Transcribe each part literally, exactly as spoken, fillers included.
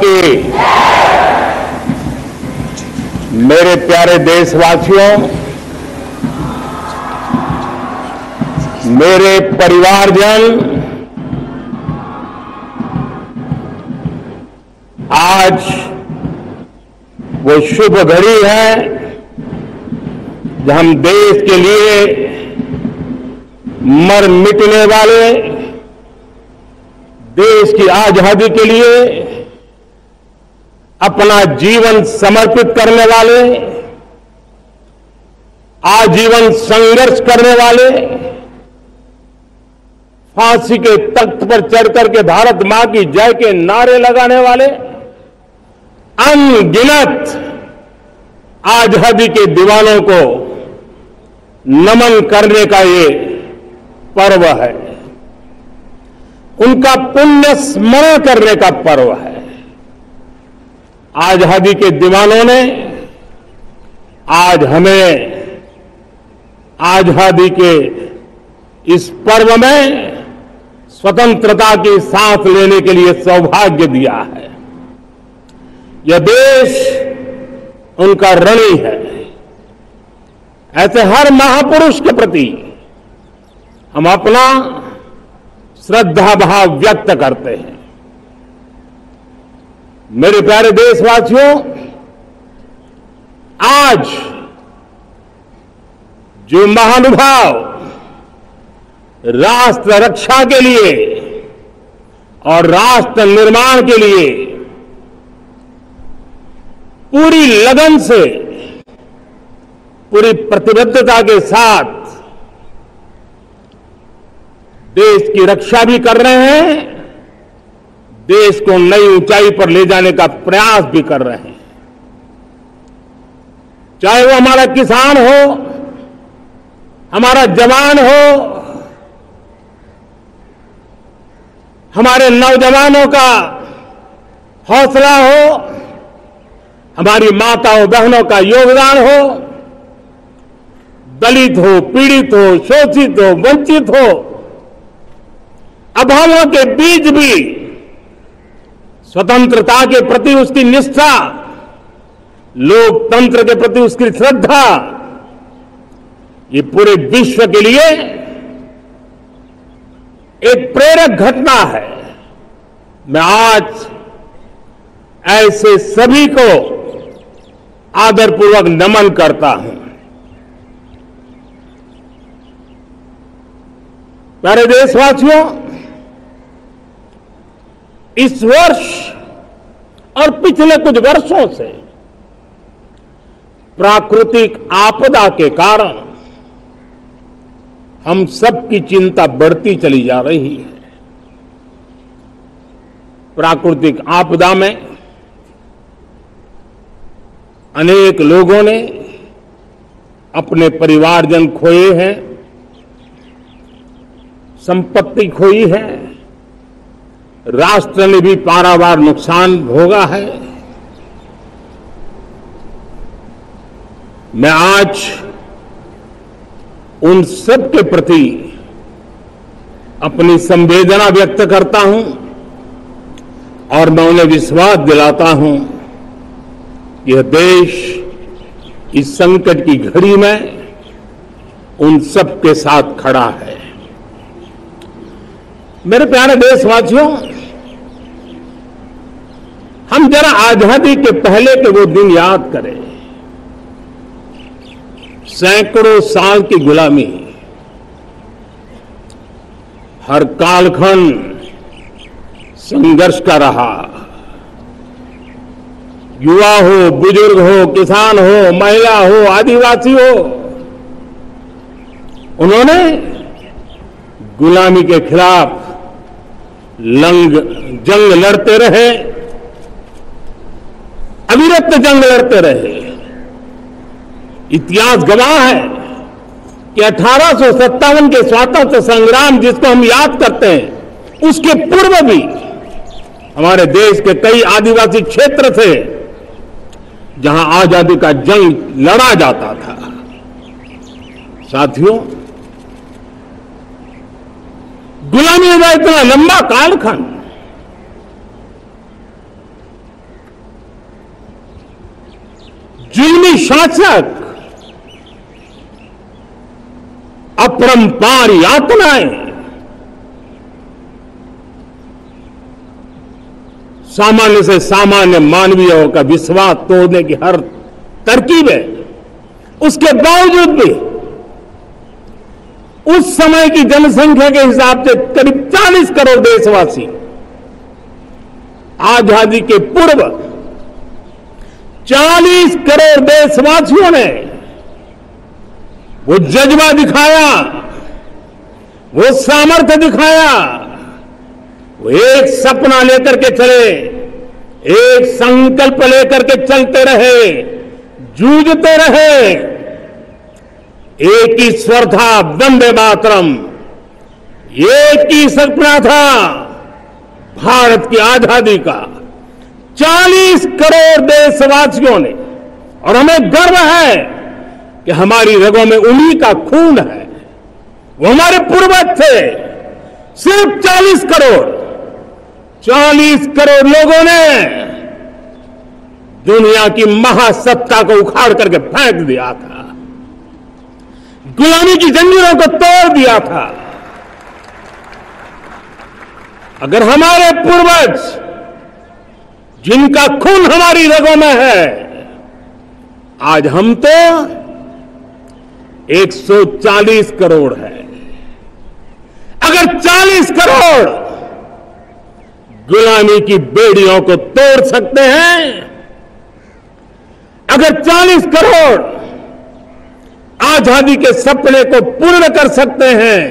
की। मेरे प्यारे देशवासियों, मेरे परिवारजन, आज वो शुभ घड़ी है जब हम देश के लिए मर मिटने वाले, देश की आजादी के लिए अपना जीवन समर्पित करने वाले, आजीवन संघर्ष करने वाले, फांसी के तख्त पर चढ़कर के भारत मां की जय के नारे लगाने वाले अनगिनत आजादी के दीवानों को नमन करने का ये पर्व है, उनका पुण्य स्मरण करने का पर्व है। आजादी के दीवानों ने आज हमें आजादी के इस पर्व में स्वतंत्रता की सांस लेने के लिए सौभाग्य दिया है। यह देश उनका ऋणी है। ऐसे हर महापुरुष के प्रति हम अपना श्रद्धा भाव व्यक्त करते हैं। मेरे प्यारे देशवासियों, आज जो महानुभाव राष्ट्र रक्षा के लिए और राष्ट्र निर्माण के लिए पूरी लगन से, पूरी प्रतिबद्धता के साथ देश की रक्षा भी कर रहे हैं, देश को नई ऊंचाई पर ले जाने का प्रयास भी कर रहे हैं। चाहे वो हमारा किसान हो, हमारा जवान हो, हमारे नौजवानों का हौसला हो, हमारी माताओं बहनों का योगदान हो, दलित हो, पीड़ित हो, शोषित हो, वंचित हो, अभावों के बीच भी स्वतंत्रता के प्रति उसकी निष्ठा, लोकतंत्र के प्रति उसकी श्रद्धा, ये पूरे विश्व के लिए एक प्रेरक घटना है। मैं आज ऐसे सभी को आदरपूर्वक नमन करता हूं। प्यारे देशवासियों, इस वर्ष और पिछले कुछ वर्षों से प्राकृतिक आपदा के कारण हम सबकी चिंता बढ़ती चली जा रही है। प्राकृतिक आपदा में अनेक लोगों ने अपने परिवारजन खोए हैं, संपत्ति खोई है, राष्ट्र ने भी पारावार नुकसान भोगा है। मैं आज उन सब के प्रति अपनी संवेदना व्यक्त करता हूं और मैं उन्हें विश्वास दिलाता हूं कि यह देश इस संकट की घड़ी में उन सब के साथ खड़ा है। मेरे प्यारे देशवासियों, हम जरा आजादी के पहले के वो दिन याद करें। सैकड़ों साल की गुलामी, हर कालखंड संघर्ष का रहा। युवा हो, बुजुर्ग हो, किसान हो, महिला हो, आदिवासी हो, उन्होंने गुलामी के खिलाफ लंग जंग लड़ते रहे, अविरत जंग लड़ते रहे। इतिहास गवाह है कि अठारह सौ सत्तावन के स्वतंत्रता संग्राम जिसको हम याद करते हैं, उसके पूर्व भी हमारे देश के कई आदिवासी क्षेत्र थे जहां आजादी का जंग लड़ा जाता था। साथियों, गुलामी का इतना लंबा कालखंड जुल्मी शासक अपरंपार यातनाएं सामान्य से सामान्य मानवीयों का विश्वास तोड़ने की हर तरकीब है। उसके बावजूद भी उस समय की जनसंख्या के हिसाब से करीब चालीस करोड़ देशवासी आजादी के पूर्व चालीस करोड़ देशवासियों ने वो जज्बा दिखाया, वो सामर्थ्य दिखाया, वो एक सपना लेकर के चले, एक संकल्प लेकर के चलते रहे, जूझते रहे। एक ही स्वर था, वंदे मातरम। एक ही सपना था, भारत की आजादी का। चालीस करोड़ देशवासियों ने, और हमें गर्व है कि हमारी रगों में उन्हीं का खून है। वो हमारे पूर्वज थे। सिर्फ चालीस करोड़ चालीस करोड़ लोगों ने दुनिया की महासत्ता को उखाड़ करके फेंक दिया था, गुलामी की जंजीरों को तोड़ दिया था। अगर हमारे पूर्वज, जिनका खून हमारी रगों में है, आज हम तो एक सौ चालीस करोड़ है। अगर चालीस करोड़ गुलामी की बेड़ियों को तोड़ सकते हैं, अगर चालीस करोड़ आजादी के सपने को पूर्ण कर सकते हैं,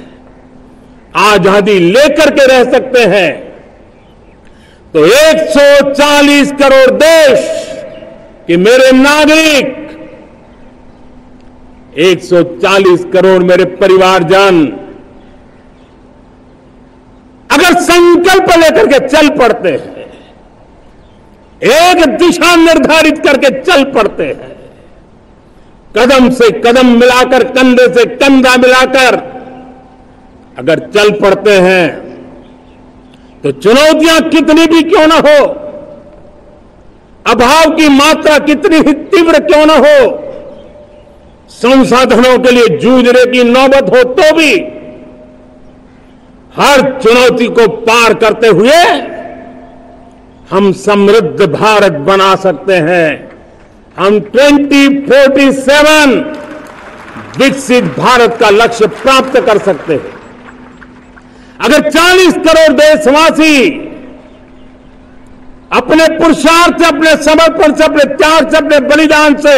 आजादी लेकर के रह सकते हैं, तो एक सौ चालीस करोड़ देश के मेरे नागरिक, एक सौ चालीस करोड़ मेरे परिवारजन अगर संकल्प लेकर के चल पड़ते हैं, एक दिशा निर्धारित करके चल पड़ते हैं, कदम से कदम मिलाकर, कंधे से कंधा मिलाकर अगर चल पड़ते हैं, तो चुनौतियां कितनी भी क्यों ना हो, अभाव की मात्रा कितनी ही तीव्र क्यों ना हो, संसाधनों के लिए जूझने की नौबत हो, तो भी हर चुनौती को पार करते हुए हम समृद्ध भारत बना सकते हैं। हम ट्वेंटी फोर्टी सेवन विकसित भारत का लक्ष्य प्राप्त कर सकते हैं। अगर चालीस करोड़ देशवासी अपने पुरुषार्थ से, अपने समर्पण से, अपने त्याग से, अपने बलिदान से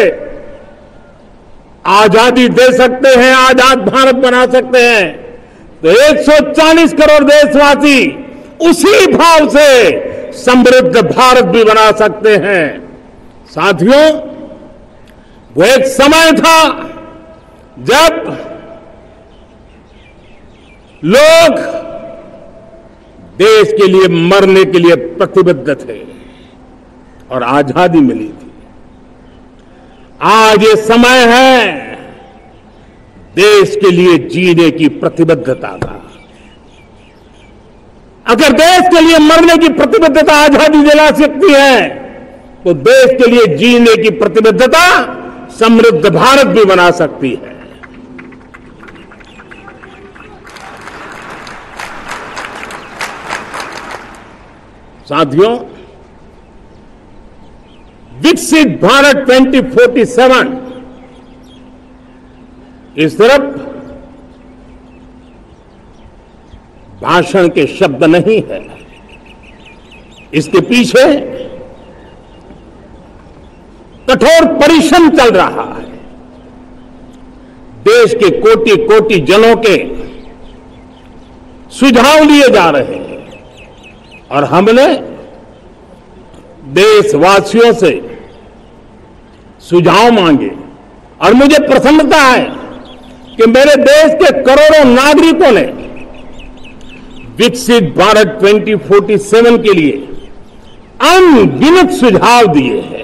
आजादी दे सकते हैं, आजाद भारत बना सकते हैं, तो एक सौ चालीस करोड़ देशवासी उसी भाव से समृद्ध भारत भी बना सकते हैं। साथियों, वो एक समय था जब लोग देश के लिए मरने के लिए प्रतिबद्ध थे और आजादी मिली थी। आज ये समय है देश के लिए जीने की प्रतिबद्धता का। अगर देश के लिए मरने की प्रतिबद्धता आजादी दिला सकती है, तो देश के लिए जीने की प्रतिबद्धता समृद्ध भारत भी बना सकती है। साथियों, विकसित भारत ट्वेंटी फोर्टी सेवन इस तरफ भाषण के शब्द नहीं है, इसके पीछे कठोर परिश्रम चल रहा है। देश के कोटि कोटि जनों के सुझाव लिए जा रहे हैं और हमने देशवासियों से सुझाव मांगे। और मुझे प्रसन्नता है कि मेरे देश के करोड़ों नागरिकों ने विकसित भारत ट्वेंटी फोर्टी सेवन के लिए अनगिनत सुझाव दिए हैं।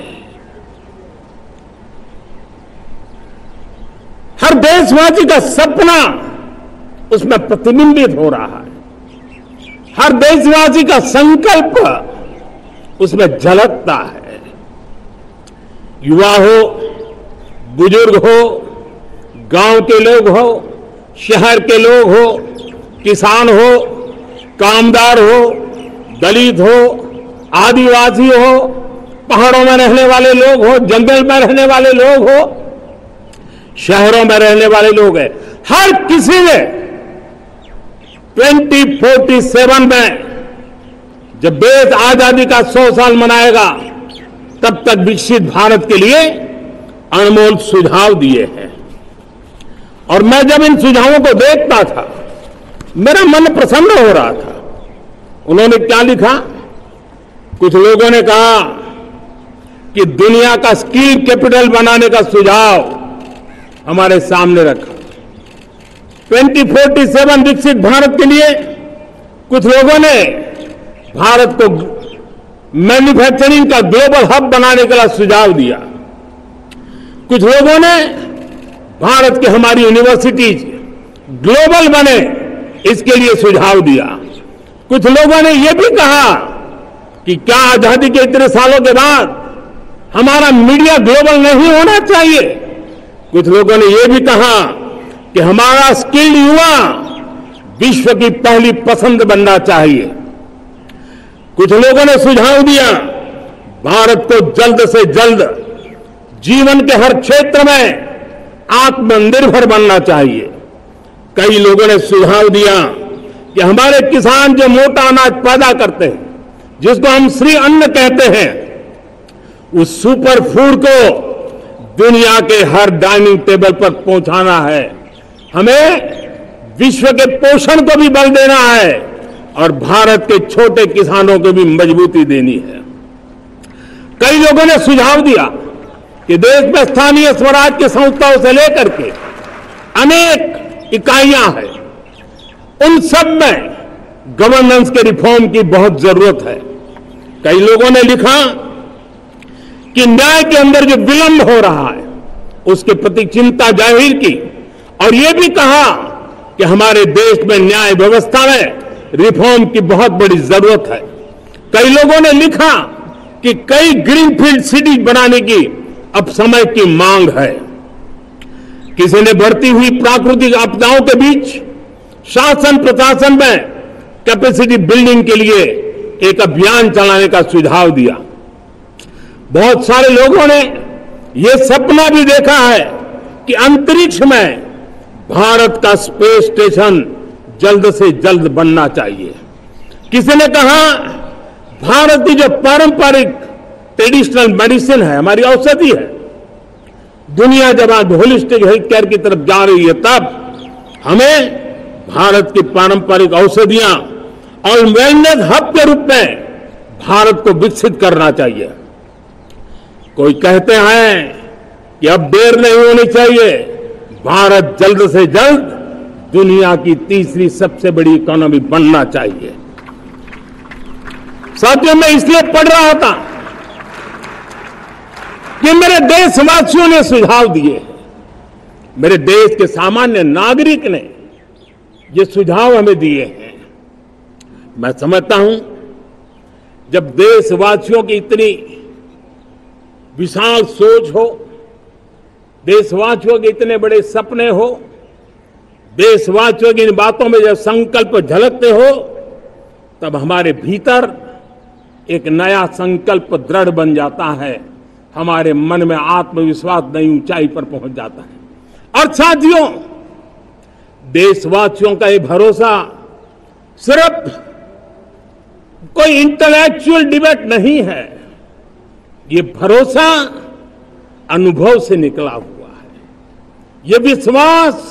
हर देशवासी का सपना उसमें प्रतिबिंबित हो रहा है, हर देशवासी का संकल्प उसमें झलकता है। युवा हो, बुजुर्ग हो, गांव के लोग हो, शहर के लोग हो, किसान हो, कामदार हो, दलित हो, आदिवासी हो, पहाड़ों में रहने वाले लोग हो, जंगल में रहने वाले लोग हो, शहरों में रहने वाले लोग हैं, हर किसी ने ट्वेंटी फोर्टी सेवन में जब देश आजादी का सौ साल मनाएगा तब तक विकसित भारत के लिए अनमोल सुझाव दिए हैं। और मैं जब इन सुझावों को देखता था मेरा मन प्रसन्न हो रहा था। उन्होंने क्या लिखा? कुछ लोगों ने कहा कि दुनिया का स्किल कैपिटल बनाने का सुझाव हमारे सामने रखा। ट्वेंटी फोर्टी सेवन विकसित भारत के लिए कुछ लोगों ने भारत को मैन्युफैक्चरिंग का ग्लोबल हब बनाने का सुझाव दिया। कुछ लोगों ने भारत की हमारी यूनिवर्सिटीज ग्लोबल बने इसके लिए सुझाव दिया। कुछ लोगों ने यह भी कहा कि क्या आजादी के इतने सालों के बाद हमारा मीडिया ग्लोबल नहीं होना चाहिए। कुछ लोगों ने यह भी कहा कि हमारा स्किल्ड युवा विश्व की पहली पसंद बनना चाहिए। कुछ लोगों ने सुझाव दिया भारत को जल्द से जल्द जीवन के हर क्षेत्र में आत्मनिर्भर बनना चाहिए। कई लोगों ने सुझाव दिया कि हमारे किसान जो मोटा अनाज पैदा करते हैं, जिसको हम श्री अन्न कहते हैं, उस सुपर फूड को दुनिया के हर डाइनिंग टेबल पर पहुंचाना है। हमें विश्व के पोषण को भी बल देना है और भारत के छोटे किसानों को भी मजबूती देनी है। कई लोगों ने सुझाव दिया कि देश में स्थानीय स्वराज की संस्थाओं से लेकर के अनेक इकाइयां हैं, उन सब में गवर्नेंस के रिफॉर्म की बहुत जरूरत है। कई लोगों ने लिखा कि न्याय के अंदर जो विलंब हो रहा है उसके प्रति चिंता जाहिर की और यह भी कहा कि हमारे देश में न्याय व्यवस्था में रिफॉर्म की बहुत बड़ी जरूरत है। कई लोगों ने लिखा कि कई ग्रीनफील्ड सिटी बनाने की अब समय की मांग है। किसी ने बढ़ती हुई प्राकृतिक आपदाओं के बीच शासन प्रशासन में कैपेसिटी बिल्डिंग के लिए एक अभियान चलाने का सुझाव दिया। बहुत सारे लोगों ने यह सपना भी देखा है कि अंतरिक्ष में भारत का स्पेस स्टेशन जल्द से जल्द बनना चाहिए। किसी ने कहा भारत की जो पारंपरिक ट्रेडिशनल मेडिसिन है, हमारी औषधि है, दुनिया जब आज होलिस्टिक हेल्थ केयर की तरफ जा रही है, तब हमें भारत की पारंपरिक औषधियां और वेलनेस हब के रूप में भारत को विकसित करना चाहिए। कोई कहते हैं कि अब देर नहीं होनी चाहिए, भारत जल्द से जल्द दुनिया की तीसरी सबसे बड़ी इकोनॉमी बनना चाहिए। साथियों, मैं इसलिए पढ़ रहा था कि मेरे देशवासियों ने सुझाव दिए, मेरे देश के सामान्य नागरिक ने ये सुझाव हमें दिए हैं। मैं समझता हूं जब देशवासियों की इतनी विशाल सोच हो, देशवासियों के इतने बड़े सपने हो, देशवासियों की इन बातों में जब संकल्प झलकते हो, तब हमारे भीतर एक नया संकल्प दृढ़ बन जाता है, हमारे मन में आत्मविश्वास नई ऊंचाई पर पहुंच जाता है। और साथियों, देशवासियों का ये भरोसा सिर्फ कोई इंटेलेक्चुअल डिबेट नहीं है, ये भरोसा अनुभव से निकला हुआ है। ये विश्वास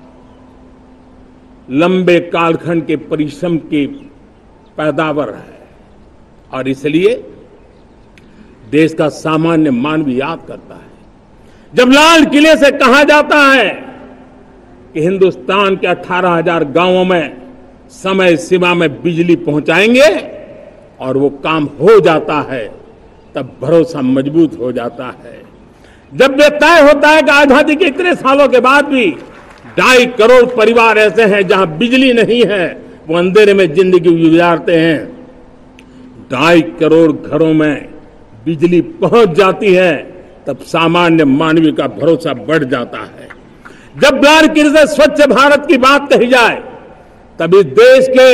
लंबे कालखंड के परिश्रम की पैदावार है और इसलिए देश का सामान्य मानव याद करता है। जब लाल किले से कहा जाता है कि हिंदुस्तान के अठारह हजार गांवों में समय सीमा में बिजली पहुंचाएंगे और वो काम हो जाता है, तब भरोसा मजबूत हो जाता है। जब ये तय होता है कि आजादी के इतने सालों के बाद भी ढाई करोड़ परिवार ऐसे हैं जहां बिजली नहीं है, वो अंधेरे में जिंदगी गुजारते हैं, ढाई करोड़ घरों में बिजली पहुंच जाती है, तब सामान्य मानवीय का भरोसा बढ़ जाता है। जब द्वार से स्वच्छ भारत की बात कही जाए, तब इस देश के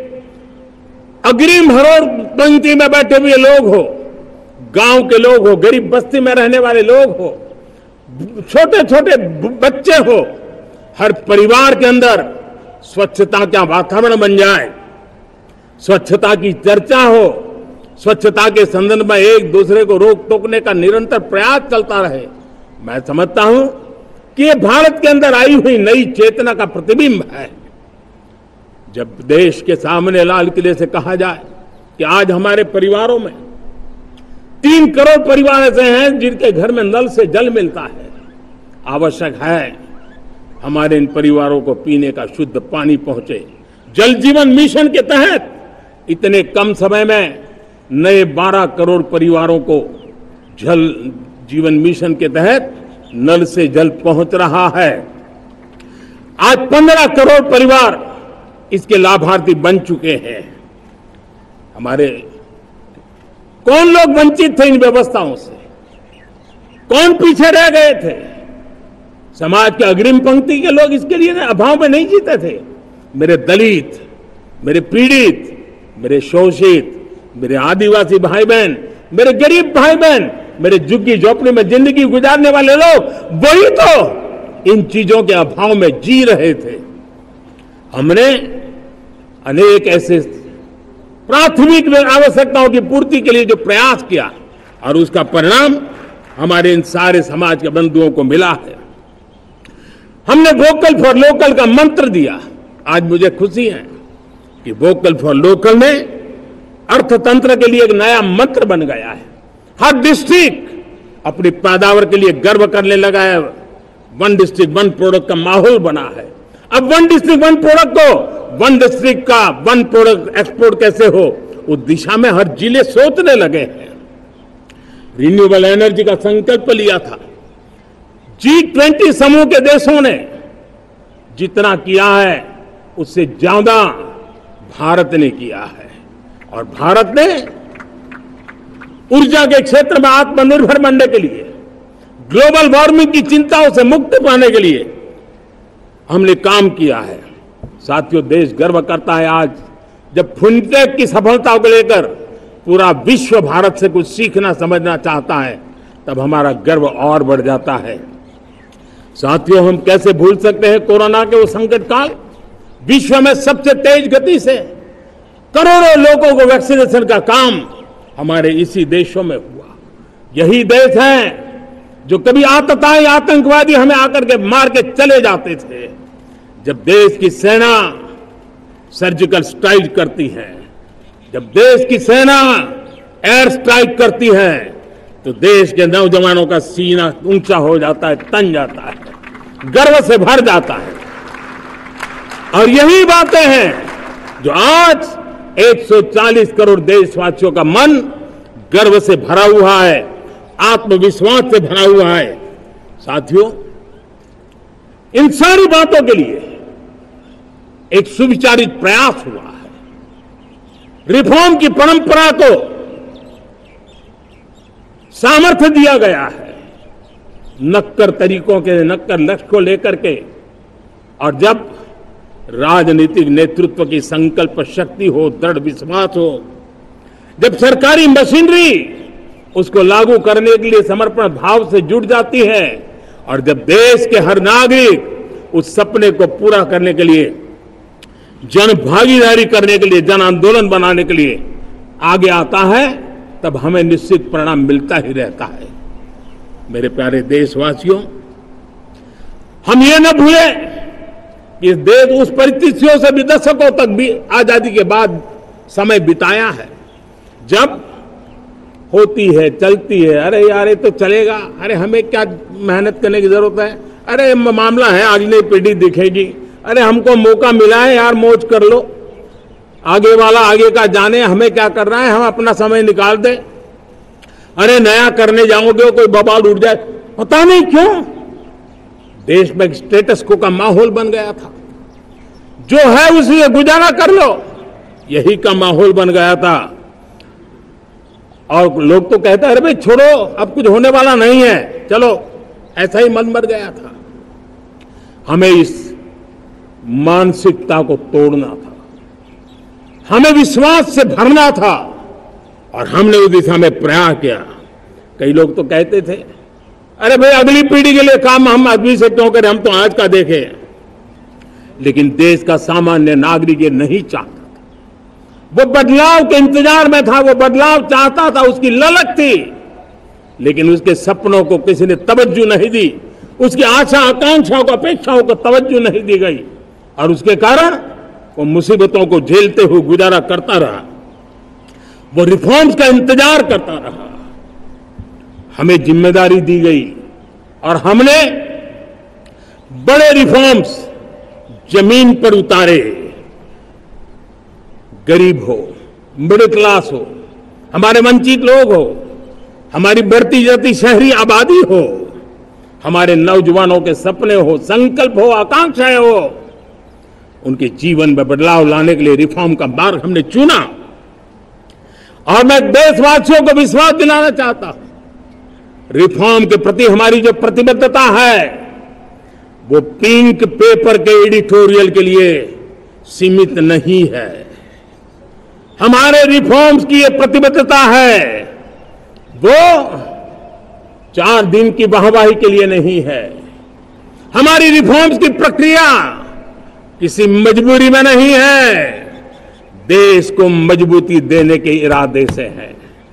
अग्रिम हरोड़ पंक्ति में बैठे हुए लोग हो, गांव के लोग हो, गरीब बस्ती में रहने वाले लोग हो, छोटे छोटे बच्चे हो, हर परिवार के अंदर स्वच्छता का वातावरण बन जाए, स्वच्छता की चर्चा हो, स्वच्छता के संदर्भ में एक दूसरे को रोक टोकने का निरंतर प्रयास चलता रहे। मैं समझता हूं कि ये भारत के अंदर आई हुई नई चेतना का प्रतिबिंब है। जब देश के सामने लाल किले से कहा जाए कि आज हमारे परिवारों में तीन करोड़ परिवार ऐसे हैं जिनके घर में नल से जल मिलता है, आवश्यक है हमारे इन परिवारों को पीने का शुद्ध पानी पहुंचे। जल जीवन मिशन के तहत इतने कम समय में नए बारह करोड़ परिवारों को जल जीवन मिशन के तहत नल से जल पहुंच रहा है। आज पंद्रह करोड़ परिवार इसके लाभार्थी बन चुके हैं। हमारे कौन लोग वंचित थे इन व्यवस्थाओं से, कौन पीछे रह गए थे? समाज के अग्रिम पंक्ति के लोग इसके लिए अभाव में नहीं जीते थे। मेरे दलित, मेरे पीड़ित, मेरे शोषित, मेरे आदिवासी भाई बहन, मेरे गरीब भाई बहन, मेरे झुग्गी झोपड़ी में जिंदगी गुजारने वाले लोग, वही तो इन चीजों के अभाव में जी रहे थे। हमने अनेक ऐसे प्राथमिक आवश्यकताओं की पूर्ति के लिए जो प्रयास किया और उसका परिणाम हमारे इन सारे समाज के बंधुओं को मिला है। हमने वोकल फॉर लोकल का मंत्र दिया। आज मुझे खुशी है कि वोकल फॉर लोकल में अर्थतंत्र के लिए एक नया मंत्र बन गया है। हर डिस्ट्रिक्ट अपनी पैदावार के लिए गर्व करने लगा है। वन डिस्ट्रिक्ट वन प्रोडक्ट का माहौल बना है। अब वन डिस्ट्रिक्ट वन प्रोडक्ट को वन डिस्ट्रिक्ट का वन प्रोडक्ट एक्सपोर्ट कैसे हो, उस दिशा में हर जिले सोचने लगे हैं। रिन्यूएबल एनर्जी का संकल्प लिया था। जी ट्वेंटी समूह के देशों ने जितना किया है उससे ज्यादा भारत ने किया है और भारत ने ऊर्जा के क्षेत्र में आत्मनिर्भर बनने के लिए, ग्लोबल वार्मिंग की चिंताओं से मुक्त पाने के लिए हमने काम किया है। साथियों, देश गर्व करता है आज जब फिनटेक की सफलता को लेकर पूरा विश्व भारत से कुछ सीखना समझना चाहता है, तब हमारा गर्व और बढ़ जाता है। साथियों, हम कैसे भूल सकते हैं कोरोना के वो संकट काल। विश्व में सबसे तेज गति से करोड़ों लोगों को वैक्सीनेशन का काम हमारे इसी देशों में हुआ। यही देश हैं जो कभी आतताई आतंकवादी हमें आकर के मार के चले जाते थे। जब देश की सेना सर्जिकल स्ट्राइक करती है, जब देश की सेना एयर स्ट्राइक करती है, तो देश के नौजवानों का सीना ऊंचा हो जाता है, तन जाता है, गर्व से भर जाता है। और यही बातें हैं जो आज एक सौ चालीस करोड़ देशवासियों का मन गर्व से भरा हुआ है, आत्मविश्वास से भरा हुआ है। साथियों, इन सारी बातों के लिए एक सुविचारित प्रयास हुआ है। रिफॉर्म की परंपरा को सामर्थ्य दिया गया है, नक्कर तरीकों के, नक्कर लक्ष्य को लेकर के। और जब राजनीतिक नेतृत्व की संकल्प शक्ति हो, दृढ़ विश्वास हो, जब सरकारी मशीनरी उसको लागू करने के लिए समर्पण भाव से जुट जाती है, और जब देश के हर नागरिक उस सपने को पूरा करने के लिए, जन भागीदारी करने के लिए, जन आंदोलन बनाने के लिए आगे आता है, तब हमें निश्चित परिणाम मिलता ही रहता है। मेरे प्यारे देशवासियों, हम ये न भूलें कि इस देश उस परिस्थितियों से भी दशकों तक भी आजादी के बाद समय बिताया है, जब होती है, चलती है, अरे यार ये तो चलेगा, अरे हमें क्या मेहनत करने की जरूरत है, अरे मामला है अगली पीढ़ी दिखेगी, अरे हमको मौका मिला है यार मौज कर लो, आगे वाला आगे का जाने, हमें क्या कर रहा है, हम अपना समय निकाल दें, अरे नया करने जाओगे कोई बवाल उठ जाए। पता नहीं क्यों देश में स्टेटस को का माहौल बन गया था, जो है उसी गुजारा कर लो, यही का माहौल बन गया था। और लोग तो कहते हैं अरे भाई छोड़ो, अब कुछ होने वाला नहीं है, चलो, ऐसा ही मन मर गया था। हमें इस मानसिकता को तोड़ना था, हमें विश्वास से भरना था, और हमने उस दिशा में प्रयास किया। कई लोग तो कहते थे अरे भाई अगली पीढ़ी के लिए काम हम अभी से क्यों करें, हम तो आज का देखें। लेकिन देश का सामान्य नागरिक ये नहीं चाहता था, वो बदलाव के इंतजार में था, वो बदलाव चाहता था, उसकी ललक थी, लेकिन उसके सपनों को किसी ने तवज्जो नहीं दी, उसकी आशा आकांक्षाओं को अपेक्षाओं को तवज्जो नहीं दी गई, और उसके कारण वो मुसीबतों को झेलते हुए गुजारा करता रहा, वो रिफॉर्म्स का इंतजार करता रहा। हमें जिम्मेदारी दी गई और हमने बड़े रिफॉर्म्स जमीन पर उतारे। गरीब हो, मिडिल क्लास हो, हमारे वंचित लोग हो, हमारी बढ़ती जाती शहरी आबादी हो, हमारे नौजवानों के सपने हो, संकल्प हो, आकांक्षाएं हो, उनके जीवन में बदलाव लाने के लिए रिफॉर्म का मार्ग हमने चुना। और मैं देशवासियों को विश्वास दिलाना चाहता हूं, रिफॉर्म के प्रति हमारी जो प्रतिबद्धता है वो पिंक पेपर के एडिटोरियल के लिए सीमित नहीं है। हमारे रिफॉर्म्स की ये प्रतिबद्धता है वो चार दिन की वाहवाही के लिए नहीं है। हमारी रिफॉर्म्स की प्रक्रिया किसी मजबूरी में नहीं है, देश को मजबूती देने के इरादे से है।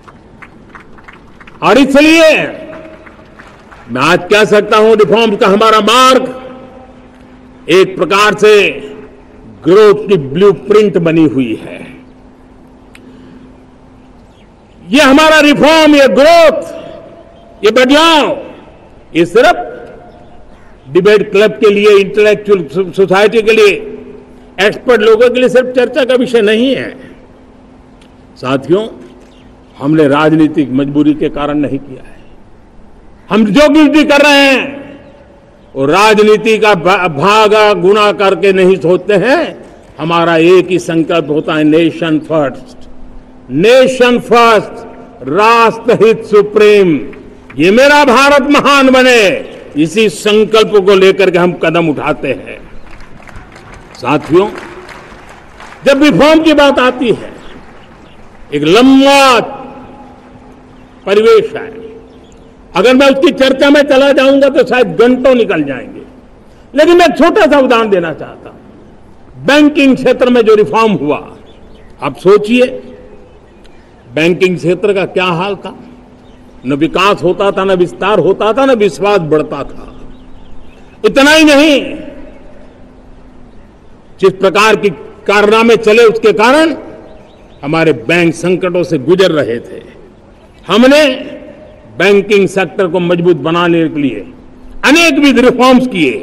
और इसलिए मैं आज कह सकता हूं रिफॉर्म का हमारा मार्ग एक प्रकार से ग्रोथ की ब्लूप्रिंट बनी हुई है। ये हमारा रिफॉर्म, ये ग्रोथ, ये बदलाव, ये सिर्फ डिबेट क्लब के लिए, इंटेलेक्चुअल सोसाइटी के लिए, एक्सपर्ट लोगों के लिए सिर्फ चर्चा का विषय नहीं है। साथियों, हमने राजनीतिक मजबूरी के कारण नहीं किया है। हम जो कुछ भी कर रहे हैं वो राजनीति का भागा गुना करके नहीं सोचते हैं। हमारा एक ही संकल्प होता है, नेशन फर्स्ट, नेशन फर्स्ट, राष्ट्रहित सुप्रीम, ये मेरा भारत महान बने, इसी संकल्प को लेकर के हम कदम उठाते हैं। साथियों, जब रिफॉर्म की बात आती है, एक लंबा परिवेश है। अगर मैं उसकी चर्चा में चला जाऊंगा तो शायद घंटों निकल जाएंगे, लेकिन मैं छोटा सा उदाहरण देना चाहता हूं। बैंकिंग क्षेत्र में जो रिफॉर्म हुआ, आप सोचिए बैंकिंग क्षेत्र का क्या हाल था। न विकास होता था, न विस्तार होता था, न विश्वास बढ़ता था। इतना ही नहीं, जिस प्रकार की कारनामे चले उसके कारण हमारे बैंक संकटों से गुजर रहे थे। हमने बैंकिंग सेक्टर को मजबूत बनाने के लिए अनेक विध रिफॉर्म्स किए,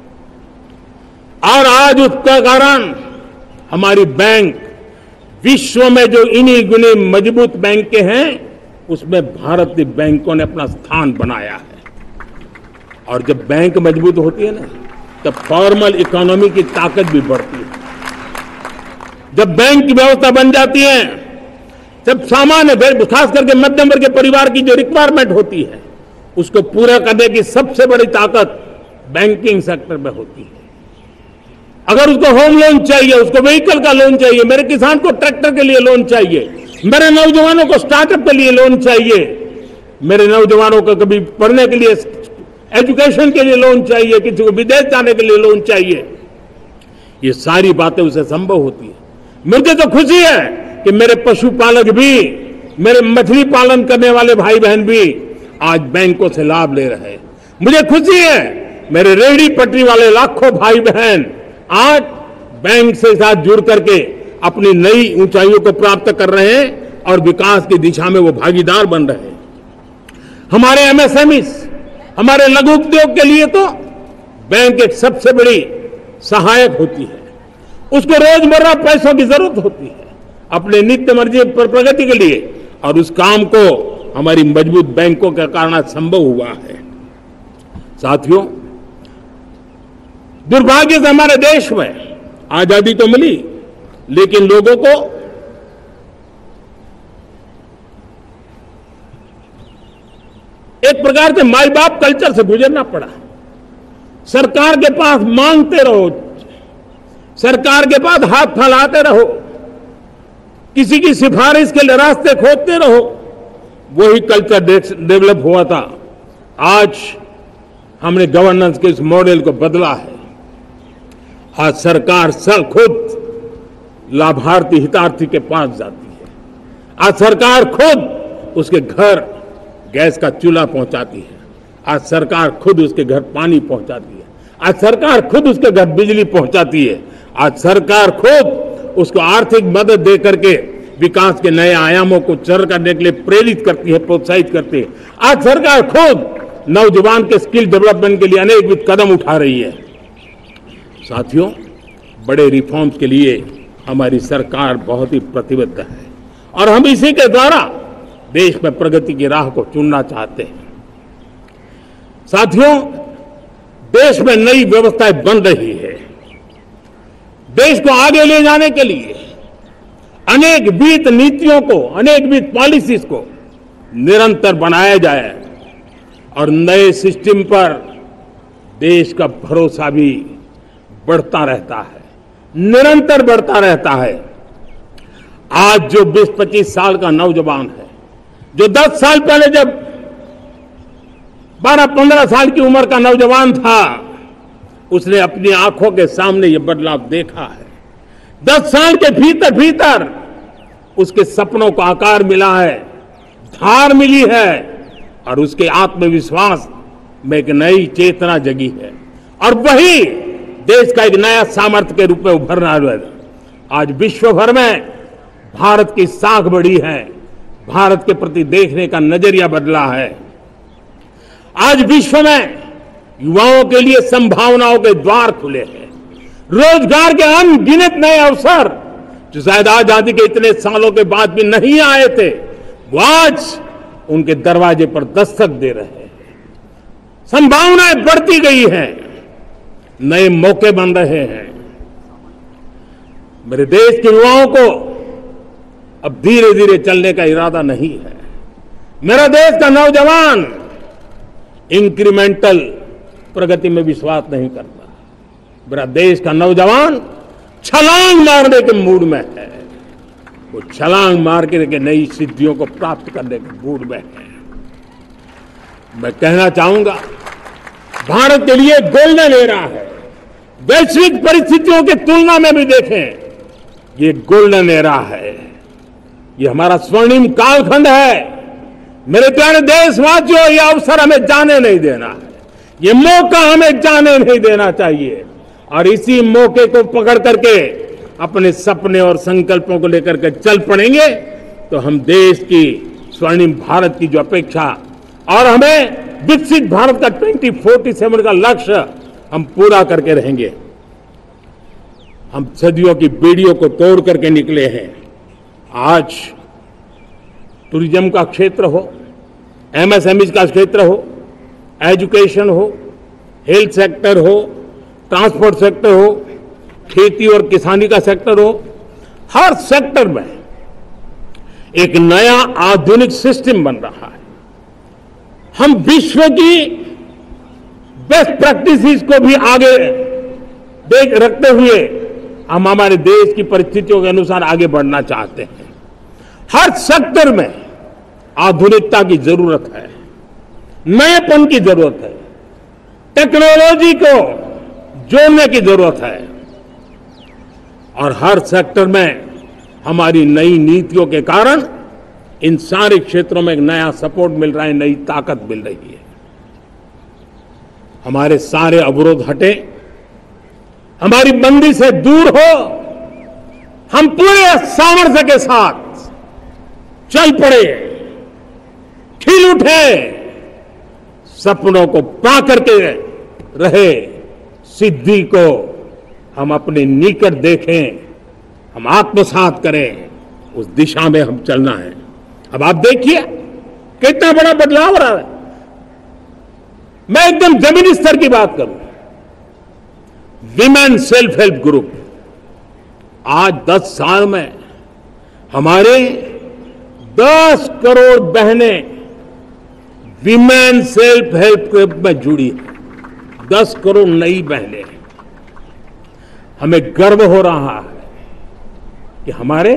और आज उसका कारण हमारी बैंक विश्व में जो इन्हीं गुने मजबूत बैंक के हैं उसमें भारतीय बैंकों ने अपना स्थान बनाया है। और जब बैंक मजबूत होती है ना, तब फॉर्मल इकोनॉमी की ताकत भी बढ़ती है। जब बैंक की व्यवस्था बन जाती है, जब सामान्य, खास करके मध्यम वर्ग के परिवार की जो रिक्वायरमेंट होती है उसको पूरा करने की सबसे बड़ी ताकत बैंकिंग सेक्टर में होती है। अगर उसको होम लोन चाहिए, उसको व्हीकल का लोन चाहिए, मेरे किसान को ट्रैक्टर के लिए लोन चाहिए, मेरे नौजवानों को स्टार्टअप के लिए लोन चाहिए, मेरे नौजवानों को कभी पढ़ने के लिए, एजुकेशन के लिए लोन चाहिए, किसी को विदेश जाने के लिए लोन चाहिए, ये सारी बातें उसे संभव होती है। मुझे तो खुशी है कि मेरे पशुपालक भी, मेरे मछली पालन करने वाले भाई बहन भी आज बैंकों से लाभ ले रहे हैं। मुझे खुशी है मेरे रेहड़ी पटरी वाले लाखों भाई बहन आज बैंक से साथ जुड़ करके अपनी नई ऊंचाइयों को प्राप्त कर रहे हैं और विकास की दिशा में वो भागीदार बन रहे हैं। हमारे एमएसएमई, हमारे लघु उद्योग के लिए तो बैंक एक सबसे बड़ी सहायक होती है। उसको रोजमर्रा पैसों की जरूरत होती है अपने नित्य मर्जी पर प्रगति के लिए, और उस काम को हमारी मजबूत बैंकों के कारण संभव हुआ है। साथियों, दुर्भाग्य से हमारे देश में आजादी तो मिली, लेकिन लोगों को एक प्रकार से माई बाप कल्चर से गुजरना पड़ा। सरकार के पास मांगते रहो, सरकार के पास हाथ फैलाते रहो, किसी की सिफारिश के लिए रास्ते खोदते रहो, वही कल्चर डेवलप हुआ था। आज हमने गवर्नेंस के इस मॉडल को बदला है। आज सरकार सब खुद लाभार्थी हितार्थी के पास जाती है। आज सरकार खुद उसके घर गैस का चूल्हा पहुंचाती है। आज सरकार खुद उसके घर पानी पहुंचाती है। आज सरकार खुद उसके घर बिजली पहुंचाती है। आज सरकार खुद उसको आर्थिक मदद दे करके विकास के नए आयामों को चर करने के लिए प्रेरित करती है, प्रोत्साहित करती है। आज सरकार खुद नौजवान के स्किल डेवलपमेंट के लिए अनेक कदम उठा रही है। साथियों, बड़े रिफॉर्म्स के लिए हमारी सरकार बहुत ही प्रतिबद्ध है और हम इसी के द्वारा देश में प्रगति की राह को चुनना चाहते हैं। साथियों, देश में नई व्यवस्थाएं बन रही है। देश को आगे ले जाने के लिए अनेक वित्त नीतियों को, अनेक वित्त पॉलिसीज को निरंतर बनाया जाए और नए सिस्टम पर देश का भरोसा भी बढ़ता रहता है, निरंतर बढ़ता रहता है। आज जो बीस पच्चीस साल का नौजवान है, जो दस साल पहले जब बारह पंद्रह साल की उम्र का नौजवान था, उसने अपनी आंखों के सामने ये बदलाव देखा है। दस साल के भीतर भीतर उसके सपनों को आकार मिला है, धार मिली है और उसके आत्मविश्वास में एक नई चेतना जगी है और वही देश का एक नया सामर्थ्य के रूप में उभरना है। आज विश्व भर में भारत की साख बढ़ी है, भारत के प्रति देखने का नजरिया बदला है। आज विश्व में युवाओं के लिए संभावनाओं के द्वार खुले हैं, रोजगार के अनगिनत नए अवसर जो शायद आजादी के इतने सालों के बाद भी नहीं आए थे, वो आज उनके दरवाजे पर दस्तक दे रहे हैं। संभावनाएं बढ़ती गई हैं, नए मौके बन रहे हैं। मेरे देश के युवाओं को अब धीरे धीरे चलने का इरादा नहीं है। मेरा देश का नौजवान इंक्रीमेंटल प्रगति में विश्वास नहीं करता। मेरा देश का नौजवान छलांग मारने के मूड में है। वो छलांग मार के नई सिद्धियों को प्राप्त करने के मूड में है। मैं कहना चाहूंगा, भारत के लिए गोल्डन एरा है। वैश्विक परिस्थितियों की तुलना में भी देखें, ये गोल्डन एरा है, ये हमारा स्वर्णिम कालखंड है। मेरे प्यारे देशवासियों, ये अवसर हमें जाने नहीं देना है, ये मौका हमें जाने नहीं देना चाहिए और इसी मौके को पकड़ करके अपने सपने और संकल्पों को लेकर के चल पड़ेंगे तो हम देश की स्वर्णिम भारत की जो अपेक्षा और हमें विकसित भारत का ट्वेंटी फोर्टी सेवन का लक्ष्य हम पूरा करके रहेंगे। हम सदियों की बेड़ियों को तोड़ करके निकले हैं। आज टूरिज्म का क्षेत्र हो, एमएसएमई का क्षेत्र हो, एजुकेशन हो, हेल्थ सेक्टर हो, ट्रांसपोर्ट सेक्टर हो, खेती और किसानी का सेक्टर हो, हर सेक्टर में एक नया आधुनिक सिस्टम बन रहा है। हम विश्व की बेस्ट प्रैक्टिसेस को भी आगे देख रखते हुए हम हमारे देश की परिस्थितियों के अनुसार आगे बढ़ना चाहते हैं। हर सेक्टर में आधुनिकता की जरूरत है, नएपन की जरूरत है, टेक्नोलॉजी को जोड़ने की जरूरत है और हर सेक्टर में हमारी नई नीतियों के कारण इन सारे क्षेत्रों में एक नया सपोर्ट मिल रहा है, नई ताकत मिल रही है। हमारे सारे अवरोध हटे, हमारी बंदी से दूर हो, हम पूरे सामर्थ्य के साथ चल पड़े, खिल उठे, सपनों को पा करके रहे, सिद्धि को हम अपने निकट देखें, हम आत्मसात करें, उस दिशा में हम चलना है। अब आप देखिए कितना बड़ा बदलाव रहा है। मैं एकदम जमीनी स्तर की बात करूं, विमेन सेल्फ हेल्प ग्रुप आज दस साल में हमारे दस करोड़ बहनें विमेन सेल्फ हेल्प ग्रुप में जुड़ी है। दस करोड़ नई बहनें। हमें गर्व हो रहा है कि हमारे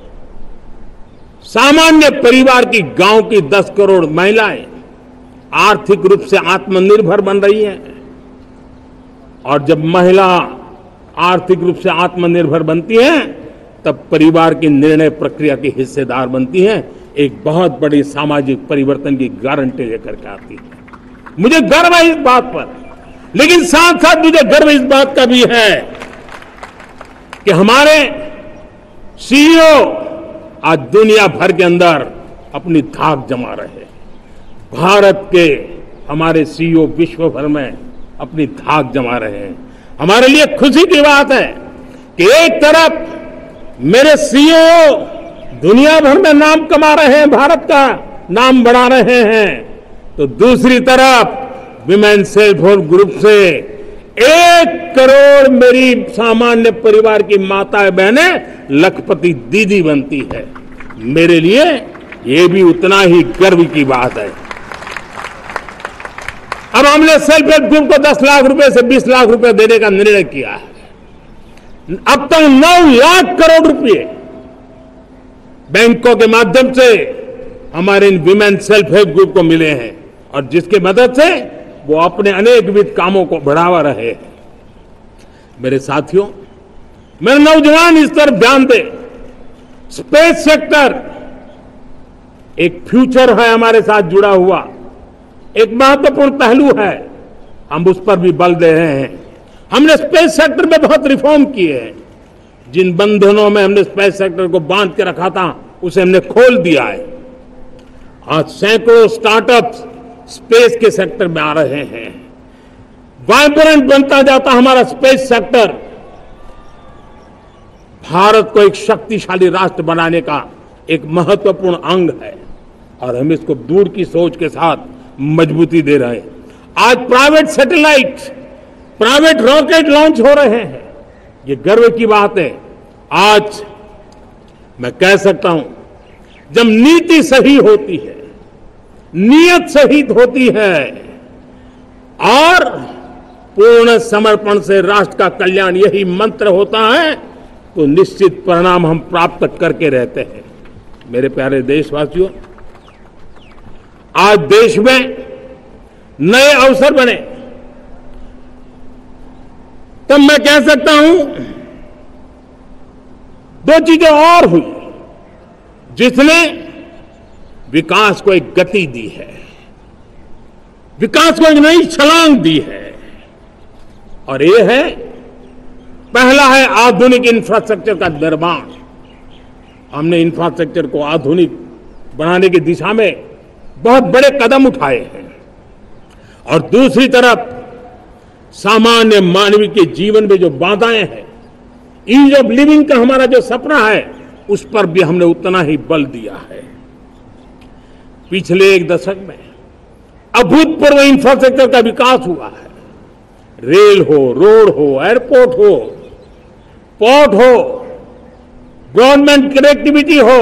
सामान्य परिवार की गांव की दस करोड़ महिलाएं आर्थिक रूप से आत्मनिर्भर बन रही हैं। और जब महिला आर्थिक रूप से आत्मनिर्भर बनती हैं, तब परिवार की निर्णय प्रक्रिया की हिस्सेदार बनती हैं, एक बहुत बड़ी सामाजिक परिवर्तन की गारंटी लेकर के आती है। मुझे गर्व है इस बात पर, लेकिन साथ साथ मुझे गर्व इस बात का भी है कि हमारे सीईओ आज दुनिया भर के अंदर अपनी धाक जमा रहे हैं। भारत के हमारे सीईओ विश्व भर में अपनी धाक जमा रहे हैं। हमारे लिए खुशी की बात है कि एक तरफ मेरे सीईओ दुनिया भर में नाम कमा रहे हैं, भारत का नाम बढ़ा रहे हैं, तो दूसरी तरफ विमेन सेल्फ हेल्प ग्रुप से एक करोड़ मेरी सामान्य परिवार की माताएं बहनें लखपति दीदी बनती है। मेरे लिए ये भी उतना ही गर्व की बात है। अब हमने सेल्फ हेल्प ग्रुप को दस लाख रुपए से बीस लाख रुपए देने का निर्णय किया है। अब तक नौ लाख करोड़ रुपए बैंकों के माध्यम से हमारे इन विमेन सेल्फ हेल्प ग्रुप को मिले हैं, और जिसकी मदद से वो अपने अनेकविध कामों को बढ़ावा रहे हैं। मेरे साथियों, मेरे नौजवान इस तरफ ध्यान दें। स्पेस सेक्टर एक फ्यूचर है हमारे साथ जुड़ा हुआ, एक महत्वपूर्ण पहलू है। हम उस पर भी बल दे रहे हैं। हमने स्पेस सेक्टर में बहुत रिफॉर्म किए हैं। जिन बंधनों में हमने स्पेस सेक्टर को बांध के रखा था, उसे हमने खोल दिया है। आज सैकड़ों स्टार्टअप्स स्पेस के सेक्टर में आ रहे हैं। वाइब्रेंट बनता जाता हमारा स्पेस सेक्टर भारत को एक शक्तिशाली राष्ट्र बनाने का एक महत्वपूर्ण अंग है, और हम इसको दूर की सोच के साथ मजबूती दे रहे हैं। आज private satellite, private rocket launch हो रहे हैं। ये गर्व की बात है। आज मैं कह सकता हूं, जब नीति सही होती है, नियत सही होती है और पूर्ण समर्पण से राष्ट्र का कल्याण यही मंत्र होता है, तो निश्चित परिणाम हम प्राप्त करके रहते हैं। मेरे प्यारे देशवासियों, आज देश में नए अवसर बने, तब मैं कह सकता हूं दो चीजें और हुई जिसने विकास को एक गति दी है, विकास को एक नई छलांग दी है। और ये है, पहला है आधुनिक इंफ्रास्ट्रक्चर का निर्माण। हमने इंफ्रास्ट्रक्चर को आधुनिक बनाने की दिशा में बहुत बड़े कदम उठाए हैं। और दूसरी तरफ सामान्य मानवीय के जीवन में जो बाधाएं हैं, ईज ऑफ लिविंग का हमारा जो सपना है, उस पर भी हमने उतना ही बल दिया है। पिछले एक दशक में अभूतपूर्व इंफ्रास्ट्रक्चर का विकास हुआ है। रेल हो, रोड हो, एयरपोर्ट हो, पोर्ट हो, गवर्नमेंट कनेक्टिविटी हो,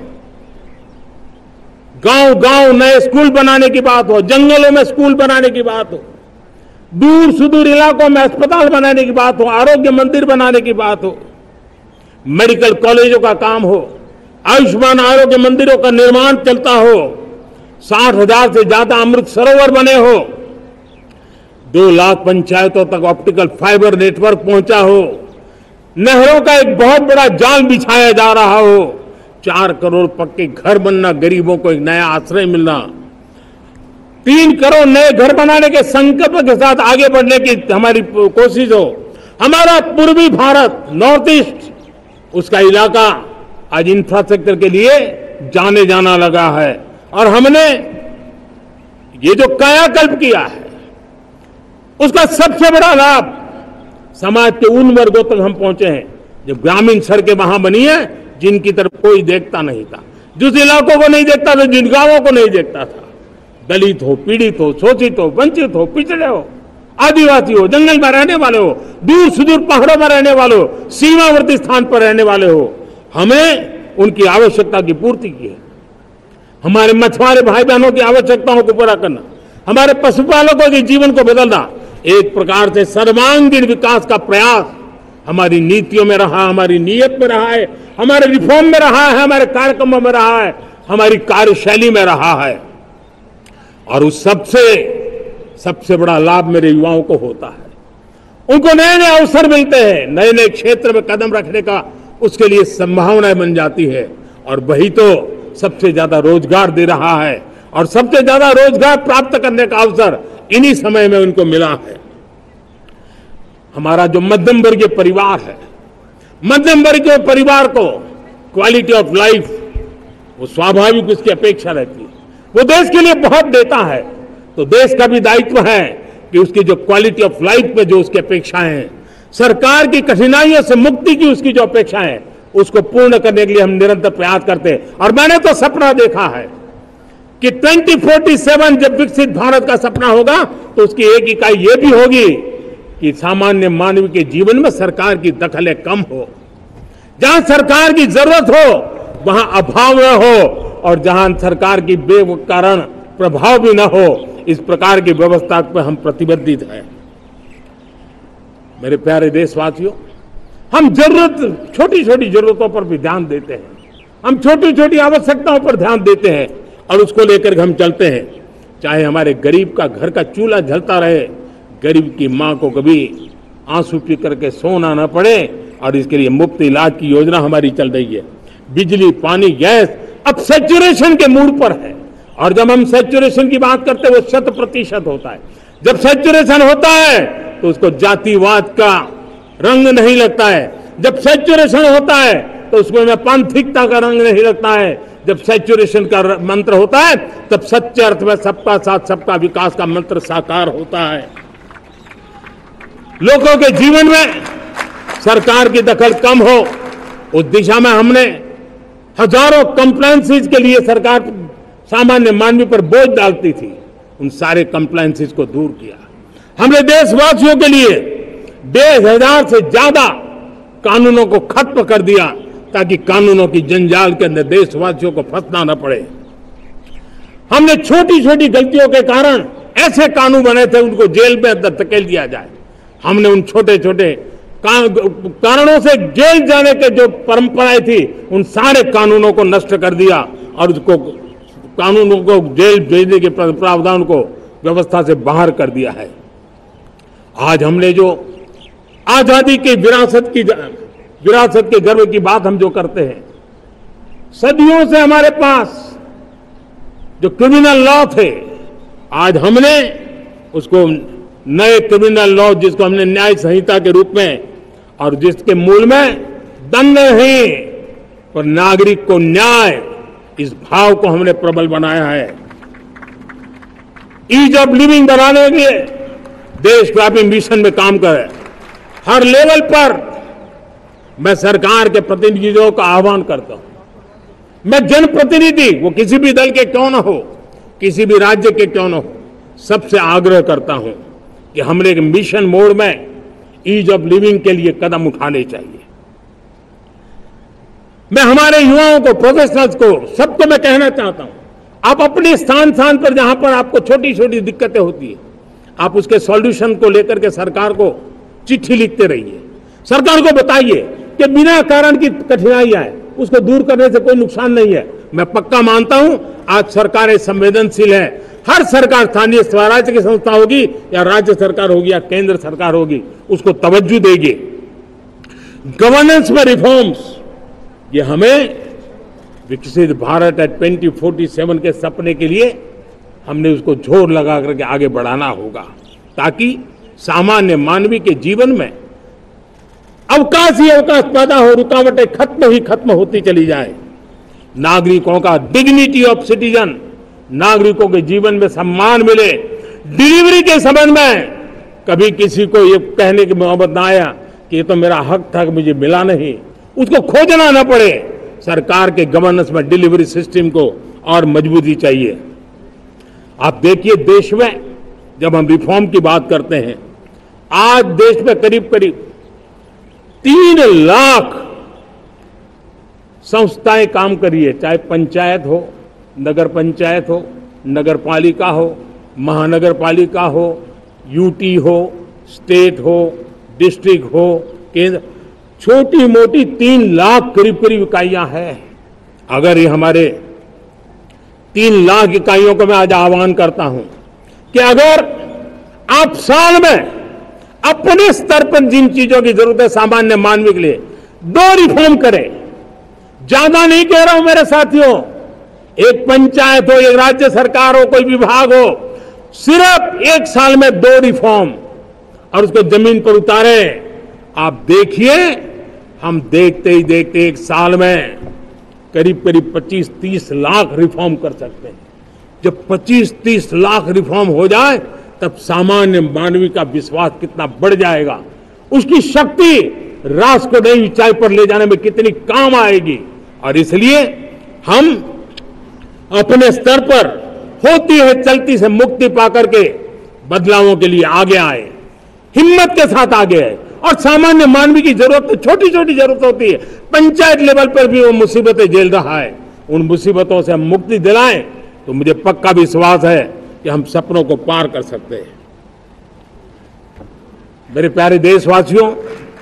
गांव गांव नए स्कूल बनाने की बात हो, जंगलों में स्कूल बनाने की बात हो, दूर सुदूर इलाकों में अस्पताल बनाने की बात हो, आरोग्य मंदिर बनाने की बात हो, मेडिकल कॉलेजों का काम हो, आयुष्मान आरोग्य मंदिरों का निर्माण चलता हो, साठ हजार से ज्यादा अमृत सरोवर बने हो, दो लाख पंचायतों तक ऑप्टिकल फाइबर नेटवर्क पहुंचा हो, नहरों का एक बहुत बड़ा जाल बिछाया जा रहा हो, चार करोड़ पक्के घर बनना, गरीबों को एक नया आश्रय मिलना, तीन करोड़ नए घर बनाने के संकल्प के साथ आगे बढ़ने की हमारी कोशिश हो। हमारा पूर्वी भारत, नॉर्थ ईस्ट, उसका इलाका आज इंफ्रास्ट्रक्चर के लिए जाने जाना लगा है। और हमने ये जो कायाकल्प किया है, उसका सबसे बड़ा लाभ समाज के उन वर्गों तक हम पहुंचे हैं जो ग्रामीण सड़कें वहां बनी है, जिनकी तरफ कोई देखता नहीं था, जिस इलाकों को नहीं देखता था, जिन गांवों को नहीं देखता था। दलित हो, पीड़ित हो, शोषित हो, वंचित हो, पिछड़े हो, आदिवासी हो, जंगल में रहने वाले हो, दूर सुदूर पहाड़ों में रहने वाले हो, सीमावर्ती स्थान पर रहने वाले हो, हमें उनकी आवश्यकता की पूर्ति की है। हमारे मछुआरे भाई बहनों की आवश्यकताओं को पूरा करना, हमारे पशुपालकों के जीवन को बदलना, एक प्रकार से सर्वांगीण विकास का प्रयास हमारी नीतियों में रहा, हमारी नीयत में रहा है, हमारे रिफॉर्म में रहा है, हमारे कार्यक्रमों में रहा है, हमारी कार्यशैली में रहा है। और उस सबसे सबसे बड़ा लाभ मेरे युवाओं को होता है। उनको नए नए अवसर मिलते हैं, नए नए क्षेत्र में कदम रखने का उसके लिए संभावनाएं बन जाती है, और वही तो सबसे ज्यादा रोजगार दे रहा है। और सबसे ज्यादा रोजगार प्राप्त करने का अवसर इन्हीं समय में उनको मिला है। हमारा जो मध्यम वर्गीय परिवार है, मध्यम वर्गीय परिवार को क्वालिटी ऑफ लाइफ वो स्वाभाविक उसकी अपेक्षा रहती है। वो देश के लिए बहुत देता है, तो देश का भी दायित्व है कि उसकी जो क्वालिटी ऑफ लाइफ में जो उसकी अपेक्षाएं हैं, सरकार की कठिनाइयों से मुक्ति की उसकी जो अपेक्षाएं हैं, उसको पूर्ण करने के लिए हम निरंतर प्रयास करते हैं। और मैंने तो सपना देखा है कि ट्वेंटी फोर्टी सेवन जब विकसित भारत का सपना होगा तो उसकी एक इकाई ये भी होगी कि सामान्य मानव के जीवन में सरकार की दखलें कम हो, जहां सरकार की जरूरत हो वहां अभाव न हो, और जहां सरकार की बेकारण प्रभाव भी न हो, इस प्रकार की व्यवस्था पर हम प्रतिबद्ध हैं। मेरे प्यारे देशवासियों, हम जरूरत छोटी छोटी जरूरतों पर भी ध्यान देते हैं, हम छोटी छोटी आवश्यकताओं पर ध्यान देते हैं और उसको लेकर हम चलते हैं। चाहे हमारे गरीब का घर का चूल्हा जलता रहे, गरीब की मां को कभी आंसू पी करके सोना न पड़े, और इसके लिए मुफ्त इलाज की योजना हमारी चल रही है। बिजली, पानी, गैस अब सैचुरेशन के मूड पर है, और जब हम सैचुरेशन की बात करते हैं वो शत प्रतिशत होता है। जब सैचुरेशन होता है तो उसको जातिवाद का रंग नहीं लगता है। जब सैचुरेशन होता है तो उसमें पांथिकता का रंग नहीं लगता है। जब सैचुरेशन का मंत्र होता है तब सच्चे अर्थ में सबका साथ सबका विकास का मंत्र साकार होता है। लोगों के जीवन में सरकार की दखल कम हो, उस दिशा में हमने हजारों कंप्लायंसेस के लिए सरकार सामान्य मानवी पर बोझ डालती थी, उन सारे कंप्लायंसेस को दूर किया। हमने देशवासियों के लिए डेढ़ हजार से ज्यादा कानूनों को खत्म कर दिया ताकि कानूनों की जंजाल के अंदर देशवासियों को फंसना न पड़े। हमने छोटी छोटी गलतियों के कारण ऐसे कानून बने थे उनको जेल में अंदर धकेल दिया जाए। हमने उन छोटे छोटे कारणों से जेल जाने के जो परंपराएं थी उन सारे कानूनों को नष्ट कर दिया और उसको कानूनों को जेल भेजने के प्रावधान को व्यवस्था से बाहर कर दिया है। आज हमने जो आजादी की विरासत की विरासत के गर्व की बात हम जो करते हैं, सदियों से हमारे पास जो क्रिमिनल लॉ थे, आज हमने उसको नए क्रिमिनल लॉ जिसको हमने न्याय संहिता के रूप में, और जिसके मूल में दंड नहीं पर नागरिक को न्याय, इस भाव को हमने प्रबल बनाया है। ईज ऑफ लिविंग बनाने के लिए देशव्यापी मिशन में काम करे। हर लेवल पर मैं सरकार के प्रतिनिधियों का आह्वान करता हूं, मैं जनप्रतिनिधि वो किसी भी दल के क्यों न हो, किसी भी राज्य के क्यों न हो, सबसे आग्रह करता हूं कि हमने एक मिशन मोड में ईज ऑफ लिविंग के लिए कदम उठाने चाहिए। मैं हमारे युवाओं को, प्रोफेशनल्स को, सबको मैं कहना चाहता हूं, आप अपने स्थान स्थान पर जहां पर आपको छोटी छोटी दिक्कतें होती है, आप उसके सॉल्यूशन को लेकर के सरकार को चिट्ठी लिखते रहिए। सरकार को बताइए कि बिना कारण की कठिनाई आए उसको दूर करने से कोई नुकसान नहीं है। मैं पक्का मानता हूं आज सरकारें संवेदनशील है। हर सरकार, स्थानीय स्वराज्य की संस्था होगी या राज्य सरकार होगी या केंद्र सरकार होगी, उसको तवज्जो देगी। गवर्नेंस में रिफॉर्म्स, ये हमें विकसित Bharat at twenty forty seven के सपने के लिए हमने उसको जोर लगा करके आगे बढ़ाना होगा, ताकि सामान्य मानवी के जीवन में अवकाश ही अवकाश पैदा हो, रुकावटें खत्म ही खत्म होती चली जाए। नागरिकों का डिग्निटी ऑफ सिटीजन, नागरिकों के जीवन में सम्मान मिले। डिलीवरी के संबंध में कभी किसी को ये कहने की मोहब्बत ना आया कि ये तो मेरा हक था कि मुझे मिला नहीं, उसको खोजना ना पड़े। सरकार के गवर्नेंस में डिलीवरी सिस्टम को और मजबूती चाहिए। आप देखिए, देश में जब हम रिफॉर्म की बात करते हैं, आज देश में करीब करीब तीन लाख संस्थाएं काम कर रही है, चाहे पंचायत हो, नगर पंचायत हो, नगर पालिका हो, महानगर पालिका हो, यूटी हो, स्टेट हो, डिस्ट्रिक्ट हो, केंद्र, छोटी मोटी तीन लाख करीब करीब इकाइयां हैं। अगर ये हमारे तीन लाख इकाइयों को मैं आज आह्वान करता हूं कि अगर आप साल में अपने स्तर पर जिन चीजों की जरूरत है सामान्य मानवी के लिए, दो रिफॉर्म करें। ज्यादा नहीं कह रहा हूं मेरे साथियों, एक पंचायत हो, एक राज्य सरकार हो, कोई विभाग हो, सिर्फ एक साल में दो रिफॉर्म और उसको जमीन पर उतारे। आप देखिए, हम देखते ही देखते एक साल में करीब करीब पच्चीस तीस लाख रिफॉर्म कर सकते हैं। जब पच्चीस तीस लाख रिफॉर्म हो जाए तब सामान्य मानवी का विश्वास कितना बढ़ जाएगा, उसकी शक्ति राष्ट्र को नई ऊंचाई पर ले जाने में कितनी काम आएगी। और इसलिए हम अपने स्तर पर होती है चलती से मुक्ति पाकर के बदलावों के लिए आगे आए, हिम्मत के साथ आगे आए। और सामान्य मानवी की जरूरत छोटी छोटी जरूरत होती है, पंचायत लेवल पर भी वो मुसीबतें झेल रहा है, उन मुसीबतों से हम मुक्ति दिलाएं तो मुझे पक्का विश्वास है कि हम सपनों को पार कर सकते हैं। मेरे प्यारे देशवासियों,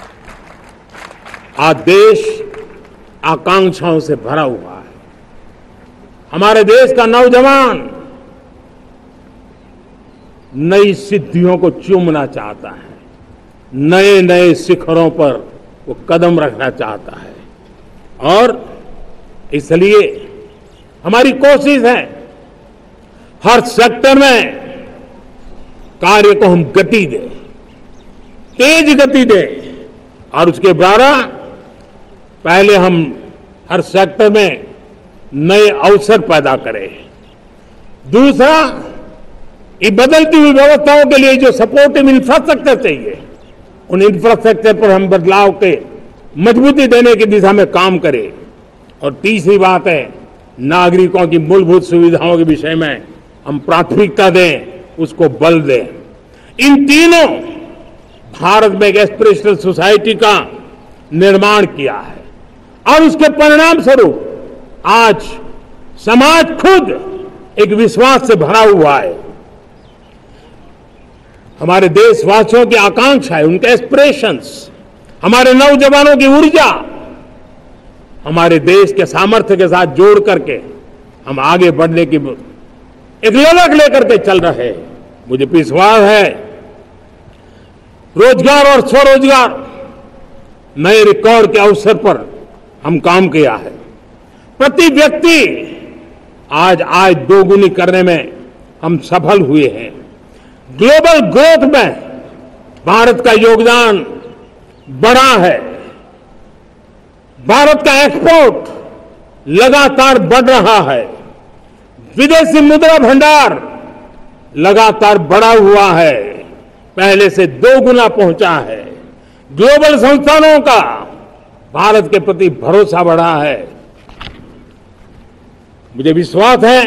आज देश आकांक्षाओं से भरा हुआ है। हमारे देश का नौजवान नई सिद्धियों को चूमना चाहता है, नए नए शिखरों पर वो कदम रखना चाहता है। और इसलिए हमारी कोशिश है हर सेक्टर में कार्य को हम गति दें, तेज गति दें। और उसके द्वारा पहले हम हर सेक्टर में नए अवसर पैदा करें। दूसरा, ये बदलती हुई व्यवस्थाओं के लिए जो सपोर्टिव इंफ्रास्ट्रक्चर चाहिए, उन इंफ्रास्ट्रक्चर पर हम बदलाव के मजबूती देने की दिशा में काम करें। और तीसरी बात है, नागरिकों की मूलभूत सुविधाओं के विषय में हम प्राथमिकता दें, उसको बल दें। इन तीनों भारत में एक एस्पिरेशनल सोसाइटी का निर्माण किया है और उसके परिणाम स्वरूप आज समाज खुद एक विश्वास से भरा हुआ है। हमारे देशवासियों की आकांक्षा है, उनके एस्पिरेशंस, हमारे नौजवानों की ऊर्जा हमारे देश के सामर्थ्य के साथ जोड़ करके हम आगे बढ़ने की एक ललक लेकर के चल रहे हैं। मुझे विश्वास है रोजगार और स्वरोजगार नए रिकॉर्ड के अवसर पर हम काम किया है। प्रति व्यक्ति आज आय दोगुनी करने में हम सफल हुए हैं। ग्लोबल ग्रोथ में भारत का योगदान बढ़ा है। भारत का एक्सपोर्ट लगातार बढ़ रहा है। विदेशी मुद्रा भंडार लगातार बढ़ा हुआ है, पहले से दो गुना पहुंचा है। ग्लोबल संस्थानों का भारत के प्रति भरोसा बढ़ा है। मुझे विश्वास है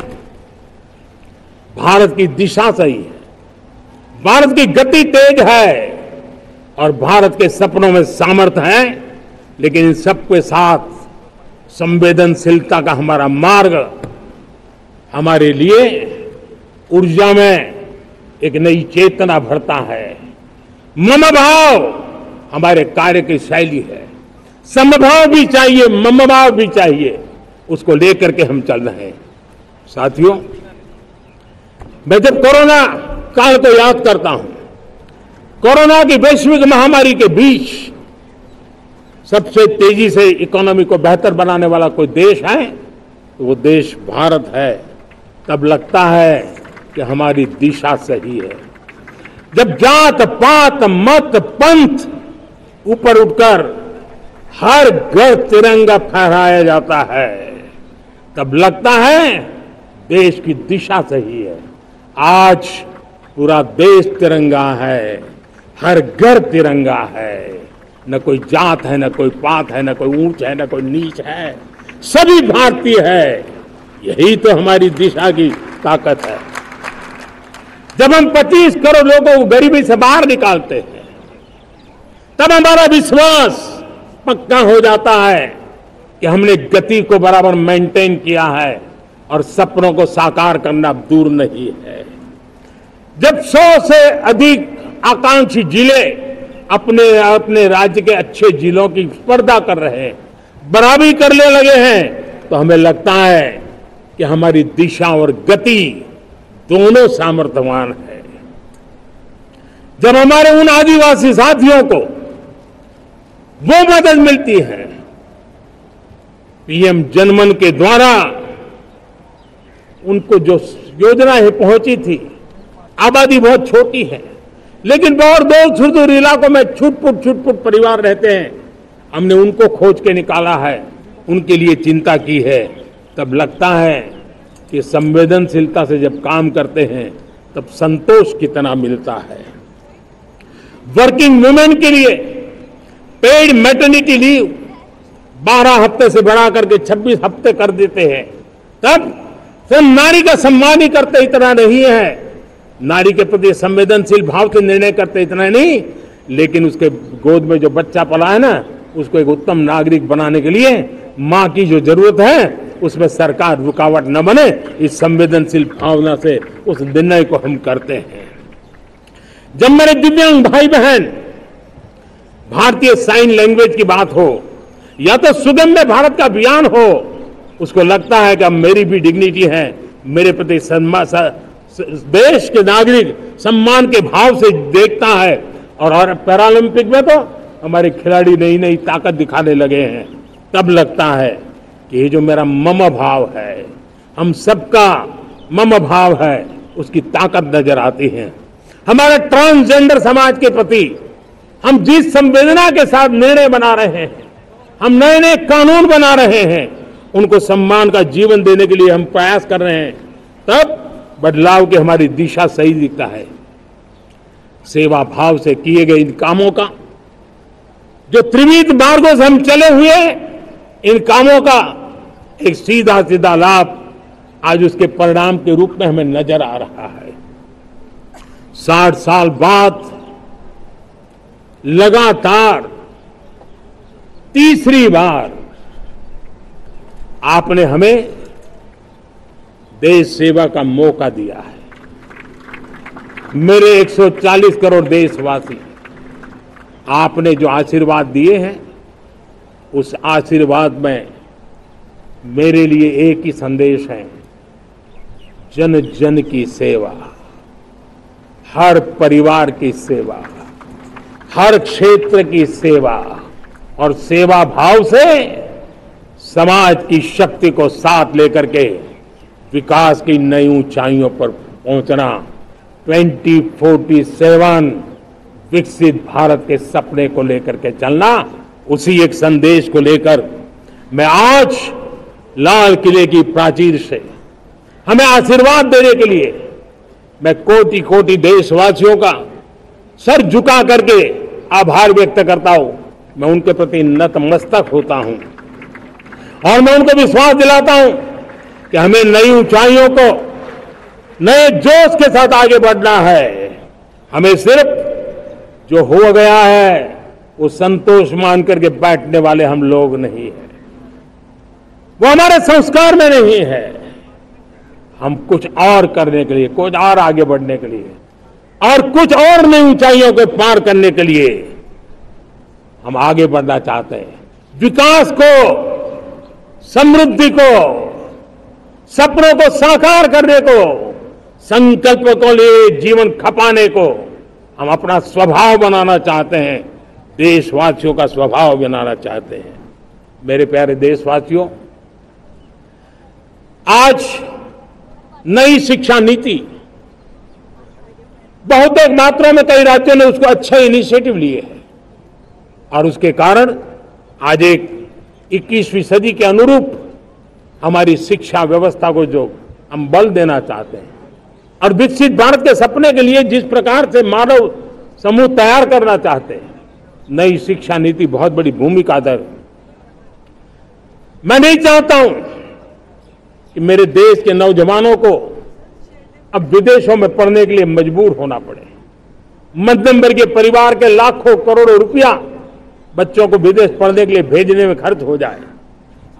भारत की दिशा सही है, भारत की गति तेज है और भारत के सपनों में सामर्थ्य है। लेकिन इन सबके साथ संवेदनशीलता का हमारा मार्ग हमारे लिए ऊर्जा में एक नई चेतना भरता है। मम भाव हमारे कार्य की शैली है। समभाव भी चाहिए, मम भाव भी चाहिए, उसको लेकर के हम चल रहे हैं। साथियों, मैं जब कोरोना काल को याद करता हूं, कोरोना की वैश्विक महामारी के बीच सबसे तेजी से इकोनॉमी को बेहतर बनाने वाला कोई देश है तो वो देश भारत है। तब लगता है कि हमारी दिशा सही है। जब जात पात मत पंथ ऊपर उठकर हर घर तिरंगा फहराया जाता है, तब लगता है देश की दिशा सही है। आज पूरा देश तिरंगा है, हर घर तिरंगा है। न कोई जात है, न कोई पात है, न कोई ऊंच है, न कोई नीच है, सभी भारतीय है। यही तो हमारी दिशा की ताकत है। जब हम पच्चीस करोड़ लोगों को गरीबी से बाहर निकालते हैं, तब हमारा विश्वास पक्का हो जाता है कि हमने गति को बराबर मेंटेन किया है और सपनों को साकार करना दूर नहीं है। जब सौ से अधिक आकांक्षी जिले अपने अपने राज्य के अच्छे जिलों की स्पर्धा कर रहे हैं, बराबरी करने लगे हैं, तो हमें लगता है कि हमारी दिशा और गति दोनों सामर्थ्यवान है। जब हमारे उन आदिवासी साथियों को वो मदद मिलती है, पीएम जनमन के द्वारा उनको जो योजनाएं पहुंची थी, आबादी बहुत छोटी है, लेकिन बहुत दूर सुदूर इलाकों में छुटपुट छुटपुट परिवार रहते हैं, हमने उनको खोज के निकाला है, उनके लिए चिंता की है। तब लगता है कि संवेदनशीलता से जब काम करते हैं तब संतोष कितना मिलता है। वर्किंग वुमेन के लिए पेड मैटरनिटी लीव बारह हफ्ते से बढ़ा करके छब्बीस हफ्ते कर देते हैं। तब सिर्फ नारी का सम्मान ही करते इतना नहीं है, नारी के प्रति संवेदनशील भाव से निर्णय करते इतना नहीं, लेकिन उसके गोद में जो बच्चा पला है ना, उसको एक उत्तम नागरिक बनाने के लिए मां की जो जरूरत है उसमें सरकार रुकावट न बने, इस संवेदनशील भावना से उस निर्णय को हम करते हैं। जब मेरे दिव्यांग भाई बहन भारतीय साइन लैंग्वेज की बात हो या तो सुगम्य भारत का अभियान हो, उसको लगता है कि अब मेरी भी डिग्निटी है, मेरे प्रति देश के नागरिक सम्मान के भाव से देखता है। और, और पैरालंपिक में तो हमारे खिलाड़ी नई नई ताकत दिखाने लगे हैं। तब लगता है कि ये जो मेरा मम भाव है, हम सबका मम भाव है, उसकी ताकत नजर आती है। हमारे ट्रांसजेंडर समाज के प्रति हम जिस संवेदना के साथ निर्णय बना रहे हैं, हम नए नए कानून बना रहे हैं, उनको सम्मान का जीवन देने के लिए हम प्रयास कर रहे हैं, तब बदलाव की हमारी दिशा सही दिखता है। सेवा भाव से किए गए इन कामों का, जो त्रिविध मार्गों से हम चले हुए, इन कामों का एक सीधा सीधा लाभ आज उसके परिणाम के रूप में हमें नजर आ रहा है। साठ साल बाद लगातार तीसरी बार आपने हमें देश सेवा का मौका दिया है। मेरे एक सौ चालीस करोड़ देशवासी, आपने जो आशीर्वाद दिए हैं, उस आशीर्वाद में मेरे लिए एक ही संदेश है, जन जन की सेवा, हर परिवार की सेवा, हर क्षेत्र की सेवा, और सेवा भाव से समाज की शक्ति को साथ लेकर के विकास की नई ऊंचाइयों पर पहुंचना, ट्वेंटी फोर्टी सेवन विकसित भारत के सपने को लेकर के चलना, उसी एक संदेश को लेकर मैं आज लाल किले की प्राचीर से हमें आशीर्वाद देने के लिए मैं कोटि कोटि देशवासियों का सर झुका करके आभार व्यक्त करता हूं। मैं उनके प्रति नतमस्तक होता हूं और मैं उनको विश्वास दिलाता हूं कि हमें नई ऊंचाइयों को नए जोश के साथ आगे बढ़ना है। हमें सिर्फ जो हो गया है वो संतोष मान करके बैठने वाले हम लोग नहीं है, वो हमारे संस्कार में नहीं है। हम कुछ और करने के लिए, कुछ और आगे बढ़ने के लिए और कुछ और नई ऊंचाइयों को पार करने के लिए हम आगे बढ़ना चाहते हैं। विकास को, समृद्धि को, सपनों को साकार करने को, संकल्प को लिए जीवन खपाने को हम अपना स्वभाव बनाना चाहते हैं, देशवासियों का स्वभाव बनाना चाहते हैं। मेरे प्यारे देशवासियों, आज नई शिक्षा नीति बहुत एक मात्रा में कई राज्यों ने उसको अच्छा इनिशिएटिव लिए है और उसके कारण आज एक इक्कीसवीं सदी के अनुरूप हमारी शिक्षा व्यवस्था को जो हम बल देना चाहते हैं और विकसित भारत के सपने के लिए जिस प्रकार से मानव समूह तैयार करना चाहते हैं, नई शिक्षा नीति बहुत बड़ी भूमिका अदा है। मैं नहीं चाहता हूं कि मेरे देश के नौजवानों को अब विदेशों में पढ़ने के लिए मजबूर होना पड़े। मध्यम वर्गीय परिवार के लाखों करोड़ों रुपया बच्चों को विदेश पढ़ने के लिए भेजने में खर्च हो जाए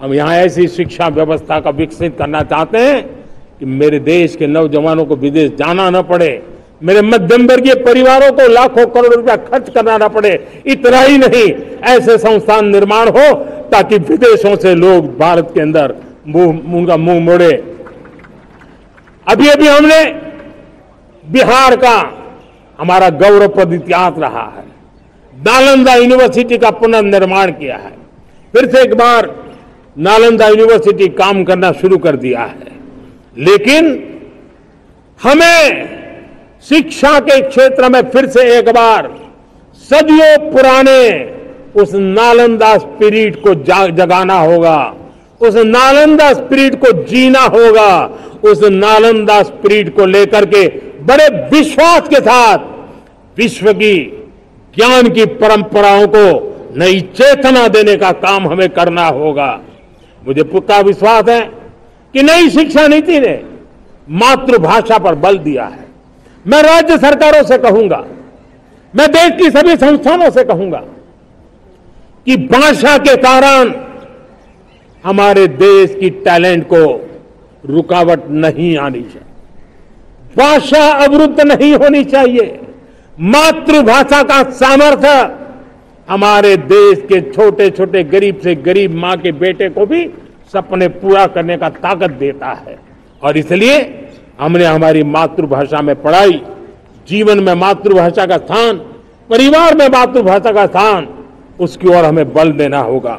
हम यहाँ ऐसी शिक्षा व्यवस्था का विकसित करना चाहते हैं कि मेरे देश के नौजवानों को विदेश जाना न पड़े, मेरे मध्यम वर्गीय परिवारों को लाखों करोड़ रुपया खर्च करना न पड़े। इतना ही नहीं, ऐसे संस्थान निर्माण हो ताकि विदेशों से लोग भारत के अंदर मुंह उनका मुंह मोड़े। अभी अभी हमने बिहार का हमारा गौरवप्रद इतिहास रहा है, नालंदा यूनिवर्सिटी का पुनर्निर्माण किया है। फिर से एक बार नालंदा यूनिवर्सिटी काम करना शुरू कर दिया है, लेकिन हमें शिक्षा के क्षेत्र में फिर से एक बार सदियों पुराने उस नालंदा स्पिरिट को जगाना होगा, उस नालंदा स्पिरिट को जीना होगा, उस नालंदा स्पिरिट को लेकर के बड़े विश्वास के साथ विश्व की ज्ञान की परंपराओं को नई चेतना देने का काम हमें करना होगा। मुझे पक्का विश्वास है कि नई शिक्षा नीति ने मातृभाषा पर बल दिया है। मैं राज्य सरकारों से कहूंगा, मैं देश की सभी संस्थानों से कहूंगा कि भाषा के कारण हमारे देश की टैलेंट को रुकावट नहीं आनी चाहिए, भाषा अवरुद्ध नहीं होनी चाहिए। मातृभाषा का सामर्थ्य हमारे देश के छोटे छोटे गरीब से गरीब मां के बेटे को भी सपने पूरा करने का ताकत देता है। और इसलिए हमने हमारी मातृभाषा में पढ़ाई, जीवन में मातृभाषा का स्थान, परिवार में मातृभाषा का स्थान, उसकी ओर हमें बल देना होगा।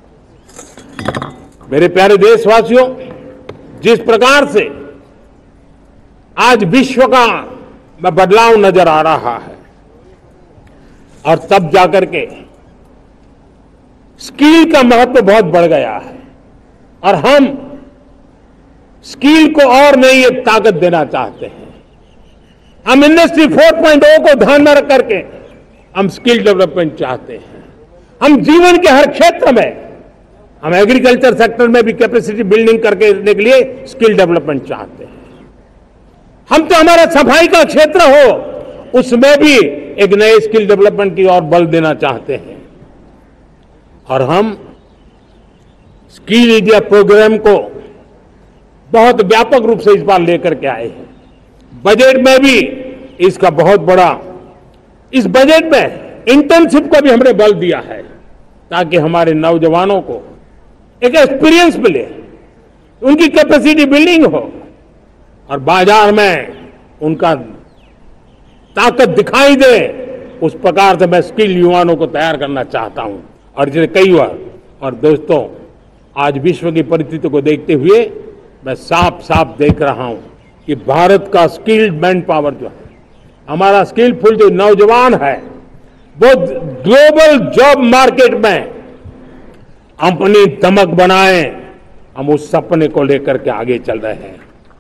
मेरे प्यारे देशवासियों, जिस प्रकार से आज विश्व का में बदलाव नजर आ रहा है और तब जाकर के स्किल का महत्व बहुत बढ़ गया है और हम स्किल को और नई एक ताकत देना चाहते हैं। हम इंडस्ट्री फोर पॉइंट ओ को ध्यान में रख करके हम स्किल डेवलपमेंट चाहते हैं। हम जीवन के हर क्षेत्र में, हम एग्रीकल्चर सेक्टर में भी कैपेसिटी बिल्डिंग करके देने के लिए स्किल डेवलपमेंट चाहते हैं। हम तो हमारा सफाई का क्षेत्र हो, उसमें भी एक नए स्किल डेवलपमेंट की ओर बल देना चाहते हैं। और हम स्किल इंडिया प्रोग्राम को बहुत व्यापक रूप से इस बार लेकर के आए हैं। बजट में भी इसका बहुत बड़ा, इस बजट में इंटर्नशिप को भी हमने बल दिया है ताकि हमारे नौजवानों को एक एक्सपीरियंस मिले, उनकी कैपेसिटी बिल्डिंग हो और बाजार में उनका ताकत दिखाई दे। उस प्रकार से मैं स्किल युवाओं को तैयार करना चाहता हूं। और इसलिए कई बार, और दोस्तों, आज विश्व की परिस्थिति को देखते हुए मैं साफ साफ देख रहा हूं कि भारत का स्किल्ड मैन पावर जो है, हमारा स्किलफुल जो नौजवान है, वो ग्लोबल जॉब मार्केट में अपनी दमक बनाए। हम उस सपने को लेकर के आगे चल रहे हैं।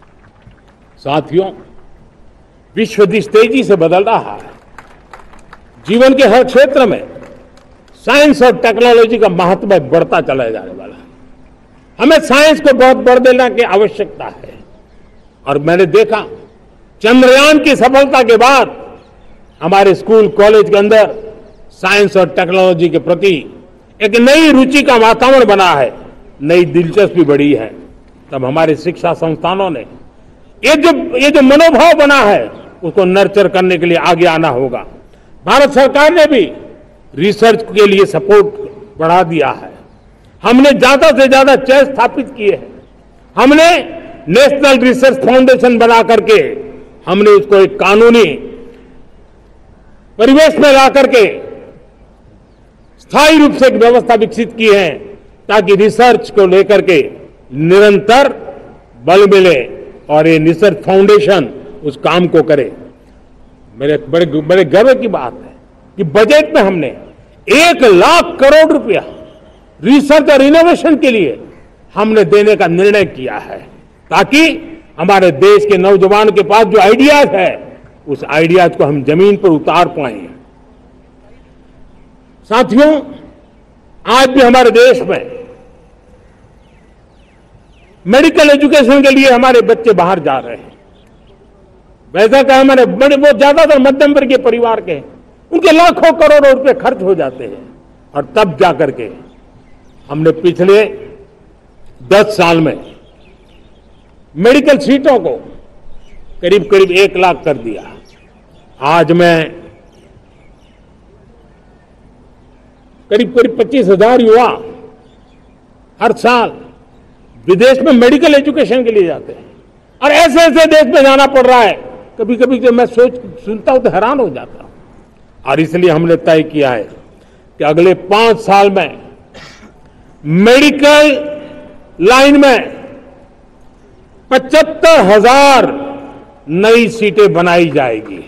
साथियों, विश्व जिस तेजी से बदल रहा है, जीवन के हर क्षेत्र में साइंस और टेक्नोलॉजी का महत्व बढ़ता चला जाने वाला है। हमें साइंस को बहुत बढ़ देने की आवश्यकता है। और मैंने देखा, चंद्रयान की सफलता के बाद हमारे स्कूल कॉलेज के अंदर साइंस और टेक्नोलॉजी के प्रति एक नई रुचि का वातावरण बना है, नई दिलचस्पी बढ़ी है। तब हमारे शिक्षा संस्थानों ने ये जो ये जो मनोभाव बना है, उसको नर्चर करने के लिए आगे आना होगा। भारत सरकार ने भी रिसर्च के लिए सपोर्ट बढ़ा दिया है। हमने ज्यादा से ज्यादा चेयर स्थापित किए हैं। हमने नेशनल रिसर्च फाउंडेशन बना करके हमने उसको एक कानूनी परिवेश में ला करके स्थायी रूप से एक व्यवस्था विकसित की है ताकि रिसर्च को लेकर के निरंतर बल मिले और ये रिसर्च फाउंडेशन उस काम को करे। मेरे बड़े बड़े गर्व की बात है कि बजट में हमने एक लाख करोड़ रुपया रिसर्च और इनोवेशन के लिए हमने देने का निर्णय किया है ताकि हमारे देश के नौजवान के पास जो आइडियाज है, उस आइडियाज को हम जमीन पर उतार पाए। साथियों, आज भी हमारे देश में मेडिकल एजुकेशन के लिए हमारे बच्चे बाहर जा रहे हैं। वैसा कहा मैंने, बड़े वो ज्यादातर मध्यम वर्गीय परिवार के, उनके लाखों करोड़ों रुपए खर्च हो जाते हैं। और तब जाकर के हमने पिछले दस साल में मेडिकल सीटों को करीब करीब एक लाख कर दिया। आज मैं करीब करीब पच्चीस हजार युवा हर साल विदेश में मेडिकल एजुकेशन के लिए जाते हैं, और ऐसे ऐसे देश में जाना पड़ रहा है, कभी कभी जब मैं सोच सुनता हूं तो हैरान हो जाता हूं। और इसलिए हमने तय किया है कि अगले पांच साल में मेडिकल लाइन में पचहत्तर हजार नई सीटें बनाई जाएगी।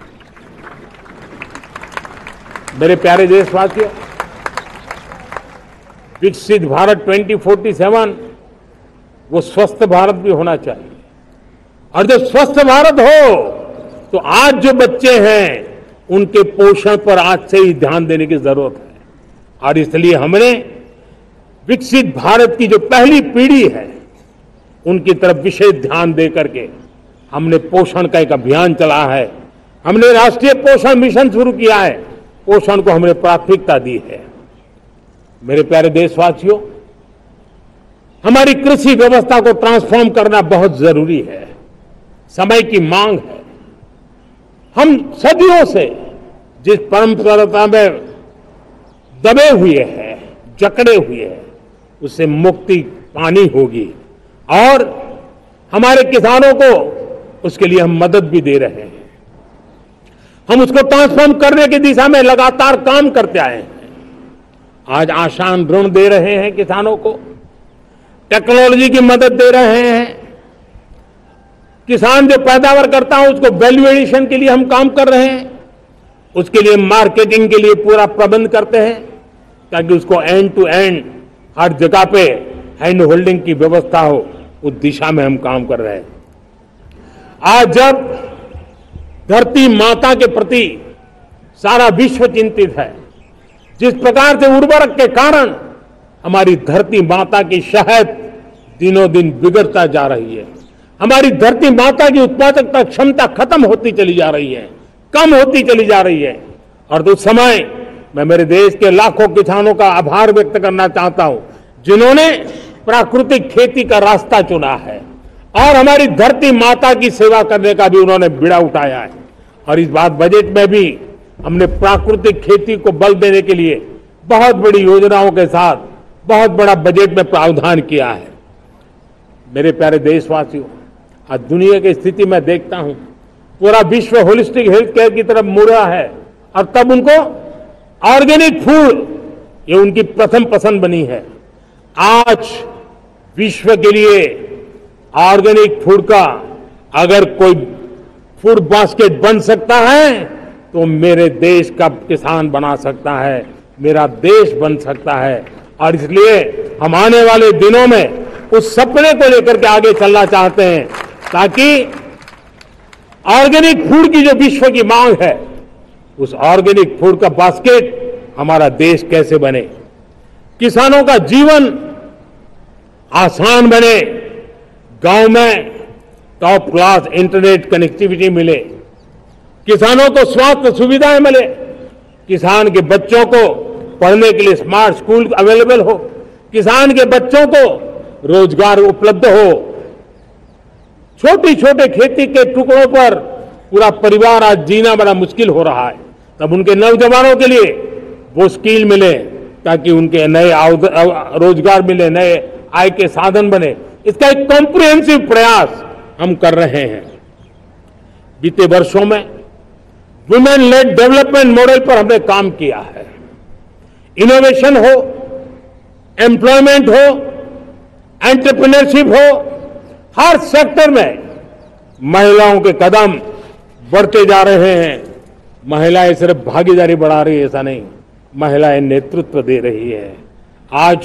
मेरे प्यारे देशवासियों, विकसित भारत दो हज़ार सैंतालीस वो स्वस्थ भारत भी होना चाहिए, और जब स्वस्थ भारत हो तो आज जो बच्चे हैं उनके पोषण पर आज से ही ध्यान देने की जरूरत है। और इसलिए हमने विकसित भारत की जो पहली पीढ़ी है उनकी तरफ विशेष ध्यान दे करके हमने पोषण का एक अभियान चला है। हमने राष्ट्रीय पोषण मिशन शुरू किया है, पोषण को हमने प्राथमिकता दी है। मेरे प्यारे देशवासियों, हमारी कृषि व्यवस्था को ट्रांसफॉर्म करना बहुत जरूरी है, समय की मांग है। हम सदियों से जिस परंपरा में दबे हुए हैं, जकड़े हुए हैं, उससे मुक्ति पानी होगी, और हमारे किसानों को उसके लिए हम मदद भी दे रहे हैं। हम उसको ट्रांसफॉर्म करने की दिशा में लगातार काम करते आए हैं। आज आसान ऋण दे रहे हैं किसानों को, टेक्नोलॉजी की मदद दे रहे हैं। किसान जो पैदावार करता है उसको वैल्यू एडिशन के लिए हम काम कर रहे हैं, उसके लिए मार्केटिंग के लिए पूरा प्रबंध करते हैं, ताकि उसको एंड टू एंड हर जगह पे हैंड होल्डिंग की व्यवस्था हो, उस दिशा में हम काम कर रहे हैं। आज जब धरती माता के प्रति सारा विश्व चिंतित है, जिस प्रकार से उर्वरक के कारण हमारी धरती माता की शहद दिनों दिन बिगड़ता जा रही है, हमारी धरती माता की उत्पादकता क्षमता खत्म होती चली जा रही है, कम होती चली जा रही है। और उस समय मैं मेरे देश के लाखों किसानों का आभार व्यक्त करना चाहता हूं, जिन्होंने प्राकृतिक खेती का रास्ता चुना है और हमारी धरती माता की सेवा करने का भी उन्होंने बीड़ा उठाया है। और इस बार बजट में भी हमने प्राकृतिक खेती को बल देने के लिए बहुत बड़ी योजनाओं के साथ बहुत बड़ा बजट में प्रावधान किया है। मेरे प्यारे देशवासियों, आज दुनिया की स्थिति में देखता हूं, पूरा विश्व होलिस्टिक हेल्थ केयर की तरफ मुड़ रहा है, और तब उनको ऑर्गेनिक फूड ये उनकी प्रथम पसंद बनी है। आज विश्व के लिए ऑर्गेनिक फूड का अगर कोई फूड बास्केट बन सकता है तो मेरे देश का किसान बना सकता है, मेरा देश बन सकता है। और इसलिए हम आने वाले दिनों में उस सपने को लेकर के आगे चलना चाहते हैं, ताकि ऑर्गेनिक फूड की जो विश्व की मांग है, उस ऑर्गेनिक फूड का बास्केट हमारा देश कैसे बने, किसानों का जीवन आसान बने, गांव में टॉप क्लास इंटरनेट कनेक्टिविटी मिले, किसानों को स्वास्थ्य सुविधाएं मिले, किसान के बच्चों को पढ़ने के लिए स्मार्ट स्कूल अवेलेबल हो, किसान के बच्चों को रोजगार उपलब्ध हो। छोटी छोटे खेती के टुकड़ों पर पूरा परिवार आज जीना बड़ा मुश्किल हो रहा है, तब उनके नौजवानों के लिए वो स्किल मिले, ताकि उनके नए रोजगार मिले, नए आय के साधन बने। इसका एक कॉम्प्रिहेंसिव प्रयास हम कर रहे हैं। बीते वर्षों में वुमेन लेड डेवलपमेंट मॉडल पर हमने काम किया है। इनोवेशन हो, एम्प्लॉयमेंट हो, एंटरप्रेन्योरशिप हो, हर सेक्टर में महिलाओं के कदम बढ़ते जा रहे हैं। महिलाएं सिर्फ भागीदारी बढ़ा रही है ऐसा नहीं, महिलाएं नेतृत्व दे रही है। आज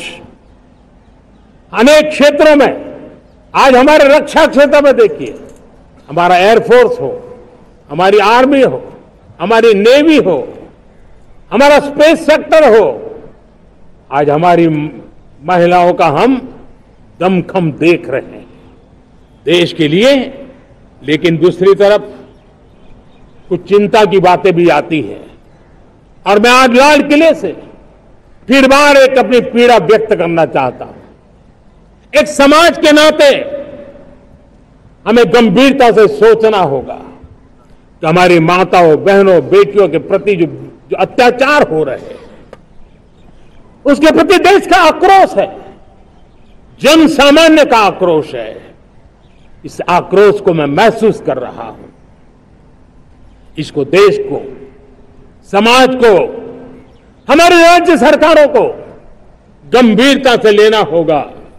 अनेक क्षेत्रों में, आज हमारे रक्षा क्षेत्र में देखिए, हमारा एयरफोर्स हो, हमारी आर्मी हो, हमारी नेवी हो, हमारा स्पेस सेक्टर हो, आज हमारी महिलाओं का हम दमखम देख रहे हैं देश के लिए। लेकिन दूसरी तरफ कुछ चिंता की बातें भी आती हैं, और मैं आज लाल किले से फिर बार एक अपनी पीड़ा व्यक्त करना चाहता हूं। एक समाज के नाते हमें गंभीरता से सोचना होगा कि हमारी माताओं, बहनों, बेटियों के प्रति जो, जो अत्याचार हो रहे हैं, उसके प्रति देश का आक्रोश है, जन सामान्य का आक्रोश है। इस आक्रोश को मैं महसूस कर रहा हूं। इसको देश को, समाज को, हमारी राज्य सरकारों को गंभीरता से लेना होगा।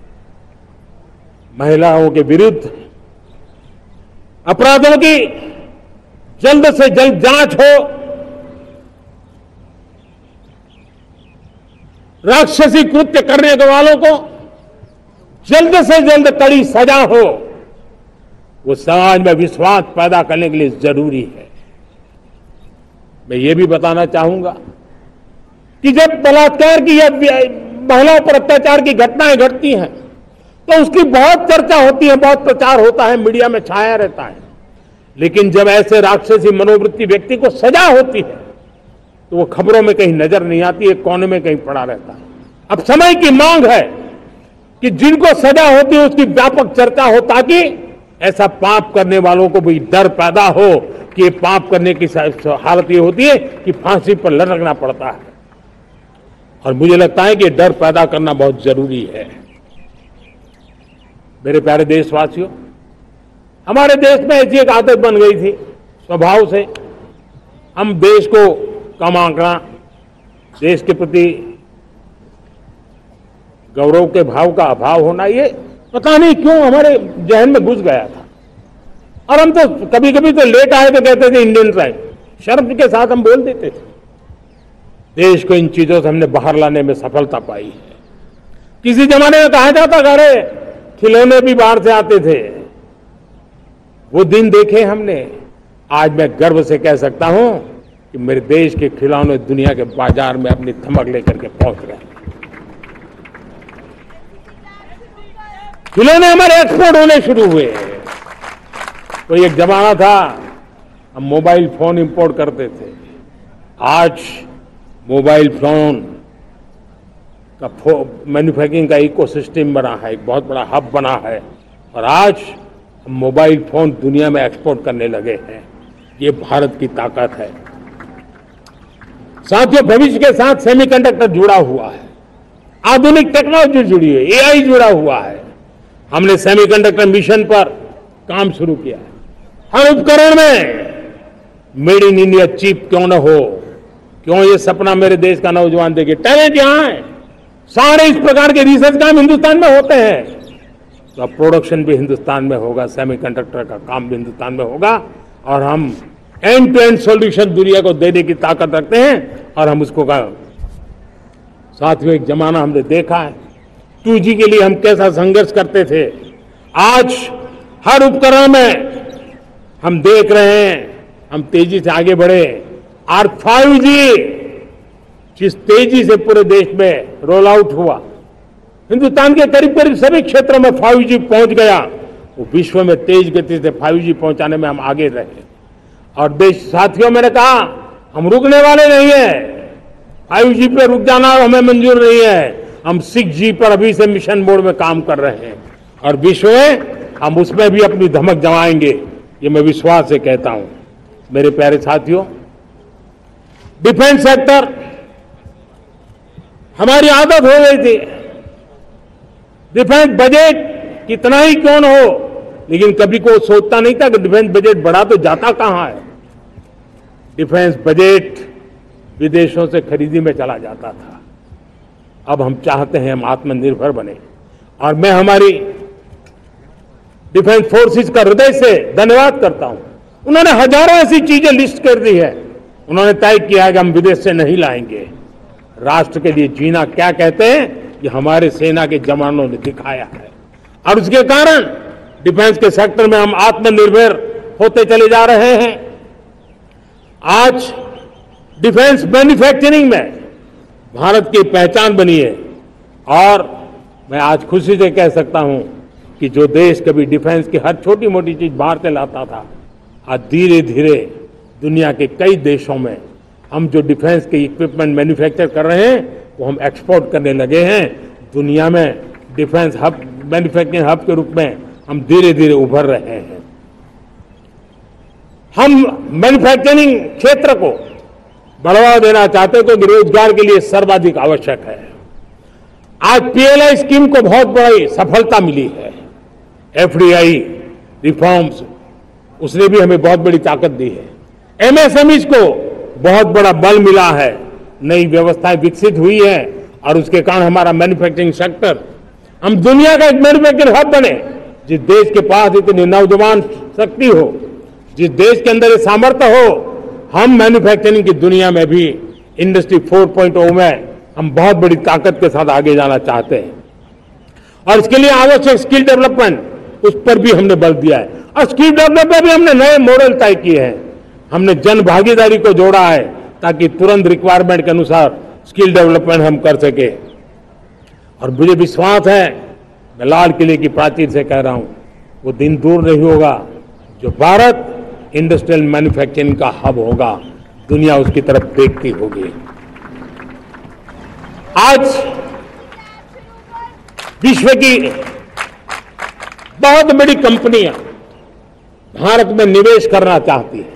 महिलाओं के विरुद्ध अपराधों की जल्द से जल्द जांच हो, राक्षसी कृत्य करने के वालों को जल्द से जल्द कड़ी सजा हो, वो समाज में विश्वास पैदा करने के लिए जरूरी है। मैं ये भी बताना चाहूंगा कि जब बलात्कार की या महिलाओं पर अत्याचार की घटनाएं घटती हैं तो उसकी बहुत चर्चा होती है, बहुत प्रचार होता है, मीडिया में छाया रहता है। लेकिन जब ऐसे राक्षसी मनोवृत्ति व्यक्ति को सजा होती है तो वो खबरों में कहीं नजर नहीं आती, एक कोने में कहीं पड़ा रहता है। अब समय की मांग है कि जिनको सजा होती है उसकी व्यापक चर्चा हो, ताकि ऐसा पाप करने वालों को भी डर पैदा हो कि ये पाप करने की हालत ये होती है कि फांसी पर लटकना पड़ता है। और मुझे लगता है कि डर पैदा करना बहुत जरूरी है। मेरे प्यारे देशवासियों, हमारे देश में ऐसी एक आदत बन गई थी स्वभाव से, हम देश को कम आंकना, देश के प्रति गौरव के भाव का अभाव होना, ये पता नहीं क्यों हमारे जहन में घुस गया था। और हम तो कभी कभी तो लेट आए तो कहते थे इंडियन टाइम, शर्म के साथ हम बोल देते थे। देश को इन चीजों से हमने बाहर लाने में सफलता पाई है। किसी जमाने में कहा जाता था अरे खिलौने भी बाहर से आते थे, वो दिन देखे हमने। आज मैं गर्व से कह सकता हूं कि मेरे देश के खिलौने दुनिया के बाजार में अपनी धमक लेकर के पहुंच गए। खिलौने हमारे एक्सपोर्ट होने शुरू हुए। तो एक जमाना था हम मोबाइल फोन इंपोर्ट करते थे, आज मोबाइल फोन का मैन्युफैक्चरिंग का इकोसिस्टम बना है, एक बहुत बड़ा हब बना है, और आज हम मोबाइल फोन दुनिया में एक्सपोर्ट करने लगे हैं। ये भारत की ताकत है। साथियों, भविष्य के साथ सेमीकंडक्टर जुड़ा हुआ है, आधुनिक टेक्नोलॉजी जुड़ी है, एआई जुड़ा हुआ है। हमने सेमीकंडक्टर मिशन पर काम शुरू किया है। हर उपकरण में मेड इन इंडिया चिप क्यों न हो, क्यों ये सपना मेरे देश का नौजवान देखे। टैलेंट यहां है, सारे इस प्रकार के रिसर्च काम हिंदुस्तान में होते हैं, तो अब प्रोडक्शन भी हिंदुस्तान में होगा, सेमीकंडक्टर का काम भी हिंदुस्तान में होगा, और हम एंड टू एंड सॉल्यूशन दुनिया को देने की ताकत रखते हैं, और हम उसको का साथियों एक जमाना हमने देखा है टू जी के लिए हम कैसा संघर्ष करते थे। आज हर उपकरण में हम देख रहे हैं हम तेजी से आगे बढ़े, और फाइव जी जिस तेजी से पूरे देश में रोल आउट हुआ, हिंदुस्तान के करीब करीब सभी क्षेत्रों में फाइव जी पहुंच गया। वो विश्व में तेज गति से फाइव जी पहुंचाने में हम आगे रहे। और देश साथियों, मैंने कहा हम रुकने वाले नहीं है। फाइव जी पे रुक जाना हमें मंजूर नहीं है। हम सिक्स जी पर अभी से मिशन मोड में काम कर रहे हैं, और विश्व में हम उसमें भी अपनी धमक जमाएंगे, ये मैं विश्वास से कहता हूं। मेरे प्यारे साथियों, डिफेंस सेक्टर हमारी आदत हो गई थी, डिफेंस बजट कितना ही क्यों न हो, लेकिन कभी कोई सोचता नहीं था कि डिफेंस बजट बढ़ा तो जाता कहां है। डिफेंस बजट विदेशों से खरीदी में चला जाता था। अब हम चाहते हैं हम आत्मनिर्भर बने, और मैं हमारी डिफेंस फोर्सेस का हृदय से धन्यवाद करता हूं। उन्होंने हजारों ऐसी चीजें लिस्ट कर दी है। उन्होंने तय किया है कि हम विदेश से नहीं लाएंगे। राष्ट्र के लिए जीना क्या कहते हैं, ये हमारे सेना के जवानों ने दिखाया है, और उसके कारण डिफेंस के सेक्टर में हम आत्मनिर्भर होते चले जा रहे हैं। आज डिफेंस मैन्युफैक्चरिंग में भारत की पहचान बनी है, और मैं आज खुशी से कह सकता हूं कि जो देश कभी डिफेंस की हर छोटी मोटी चीज बाहर से लाता था, आज धीरे धीरे दुनिया के कई देशों में हम जो डिफेंस के इक्विपमेंट मैन्युफैक्चर कर रहे हैं वो हम एक्सपोर्ट करने लगे हैं। दुनिया में डिफेंस हब मैन्युफैक्चरिंग हब के रूप में हम धीरे धीरे उभर रहे हैं। हम मैन्युफैक्चरिंग क्षेत्र को बढ़ावा देना चाहते हैं तो रोजगार के लिए सर्वाधिक आवश्यक है। आज पीएलआई स्कीम को बहुत बड़ी सफलता मिली है। एफडीआई रिफॉर्म्स, उसने भी हमें बहुत बड़ी ताकत दी है। एमएसएमईज को बहुत बड़ा बल मिला है, नई व्यवस्थाएं विकसित हुई है और उसके कारण हमारा मैन्युफैक्चरिंग सेक्टर, हम दुनिया का एक मैन्युफैक्चरिंग हब बने। जिस देश के पास इतनी नौजवान शक्ति हो, जिस देश के अंदर सामर्थ्य हो, हम मैन्युफैक्चरिंग की दुनिया में भी इंडस्ट्री फोर पॉइंट ओ में हम बहुत बड़ी ताकत के साथ आगे जाना चाहते हैं और इसके लिए आवश्यक स्किल डेवलपमेंट, उस पर भी हमने बल दिया है। और स्किल डेवलपमेंट में भी हमने नए मॉडल तय किए हैं। हमने जन भागीदारी को जोड़ा है ताकि तुरंत रिक्वायरमेंट के अनुसार स्किल डेवलपमेंट हम कर सके। और मुझे विश्वास है, मैं लाल किले की प्राचीर से कह रहा हूं, वो दिन दूर नहीं होगा जो भारत इंडस्ट्रियल मैन्युफैक्चरिंग का हब होगा, दुनिया उसकी तरफ देखती होगी। आज विश्व की बहुत बड़ी कंपनियां भारत में निवेश करना चाहती हैं।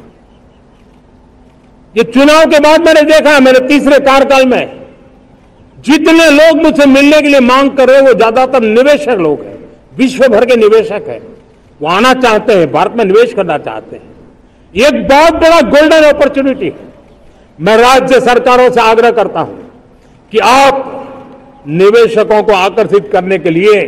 ये चुनाव के बाद मैंने देखा, मेरे तीसरे कार्यकाल में जितने लोग मुझसे मिलने के लिए मांग कर रहे हैं वो ज्यादातर निवेशक लोग हैं, विश्व भर के निवेशक हैं। वो आना चाहते हैं, भारत में निवेश करना चाहते हैं। ये एक बहुत बड़ा गोल्डन अपॉर्चुनिटी है। मैं राज्य सरकारों से आग्रह करता हूं कि आप निवेशकों को आकर्षित करने के लिए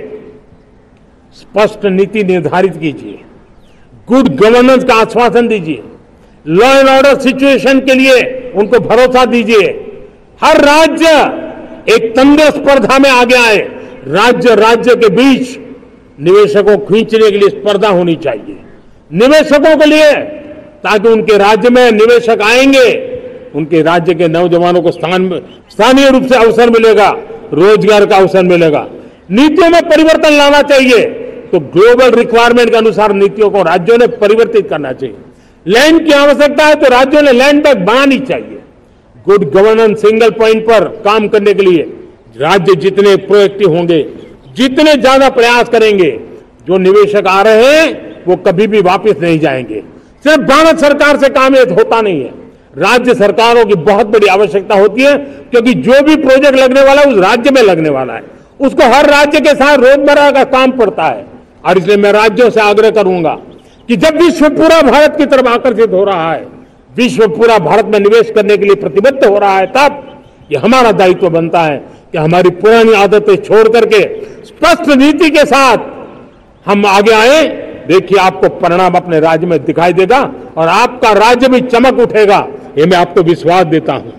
स्पष्ट नीति निर्धारित कीजिए, गुड गवर्नेंस का आश्वासन दीजिए, लॉ एंड ऑर्डर सिचुएशन के लिए उनको भरोसा दीजिए। हर राज्य एक तंत्र स्पर्धा में आगे आए। राज्य राज्य के बीच निवेशकों को खींचने के लिए स्पर्धा होनी चाहिए निवेशकों के लिए, ताकि उनके राज्य में निवेशक आएंगे, उनके राज्य के नौजवानों को स्थान स्थानीय रूप से अवसर मिलेगा, रोजगार का अवसर मिलेगा। नीतियों में परिवर्तन लाना चाहिए तो ग्लोबल रिक्वायरमेंट के अनुसार नीतियों को राज्यों ने परिवर्तित करना चाहिए। लैंड की आवश्यकता है तो राज्यों ने लैंड बैंक बनानी चाहिए। गुड गवर्नेंस सिंगल पॉइंट पर काम करने के लिए राज्य जितने प्रोएक्टिव होंगे, जितने ज्यादा प्रयास करेंगे, जो निवेशक आ रहे हैं वो कभी भी वापस नहीं जाएंगे। सिर्फ भारत सरकार से काम ये होता नहीं है, राज्य सरकारों की बहुत बड़ी आवश्यकता होती है, क्योंकि जो भी प्रोजेक्ट लगने वाला है उस राज्य में लगने वाला है, उसको हर राज्य के साथ रोजमर्रा का काम पड़ता है। और इसलिए मैं राज्यों से आग्रह करूंगा कि जब विश्व पूरा भारत की तरफ आकर्षित हो रहा है, विश्व पूरा भारत में निवेश करने के लिए प्रतिबद्ध हो रहा है, तब ये हमारा दायित्व बनता है कि हमारी पुरानी आदतें छोड़ करके स्पष्ट नीति के साथ हम आगे आए। देखिए, आपको परिणाम अपने राज्य में दिखाई देगा और आपका राज्य भी चमक उठेगा, ये मैं आपको विश्वास देता हूं।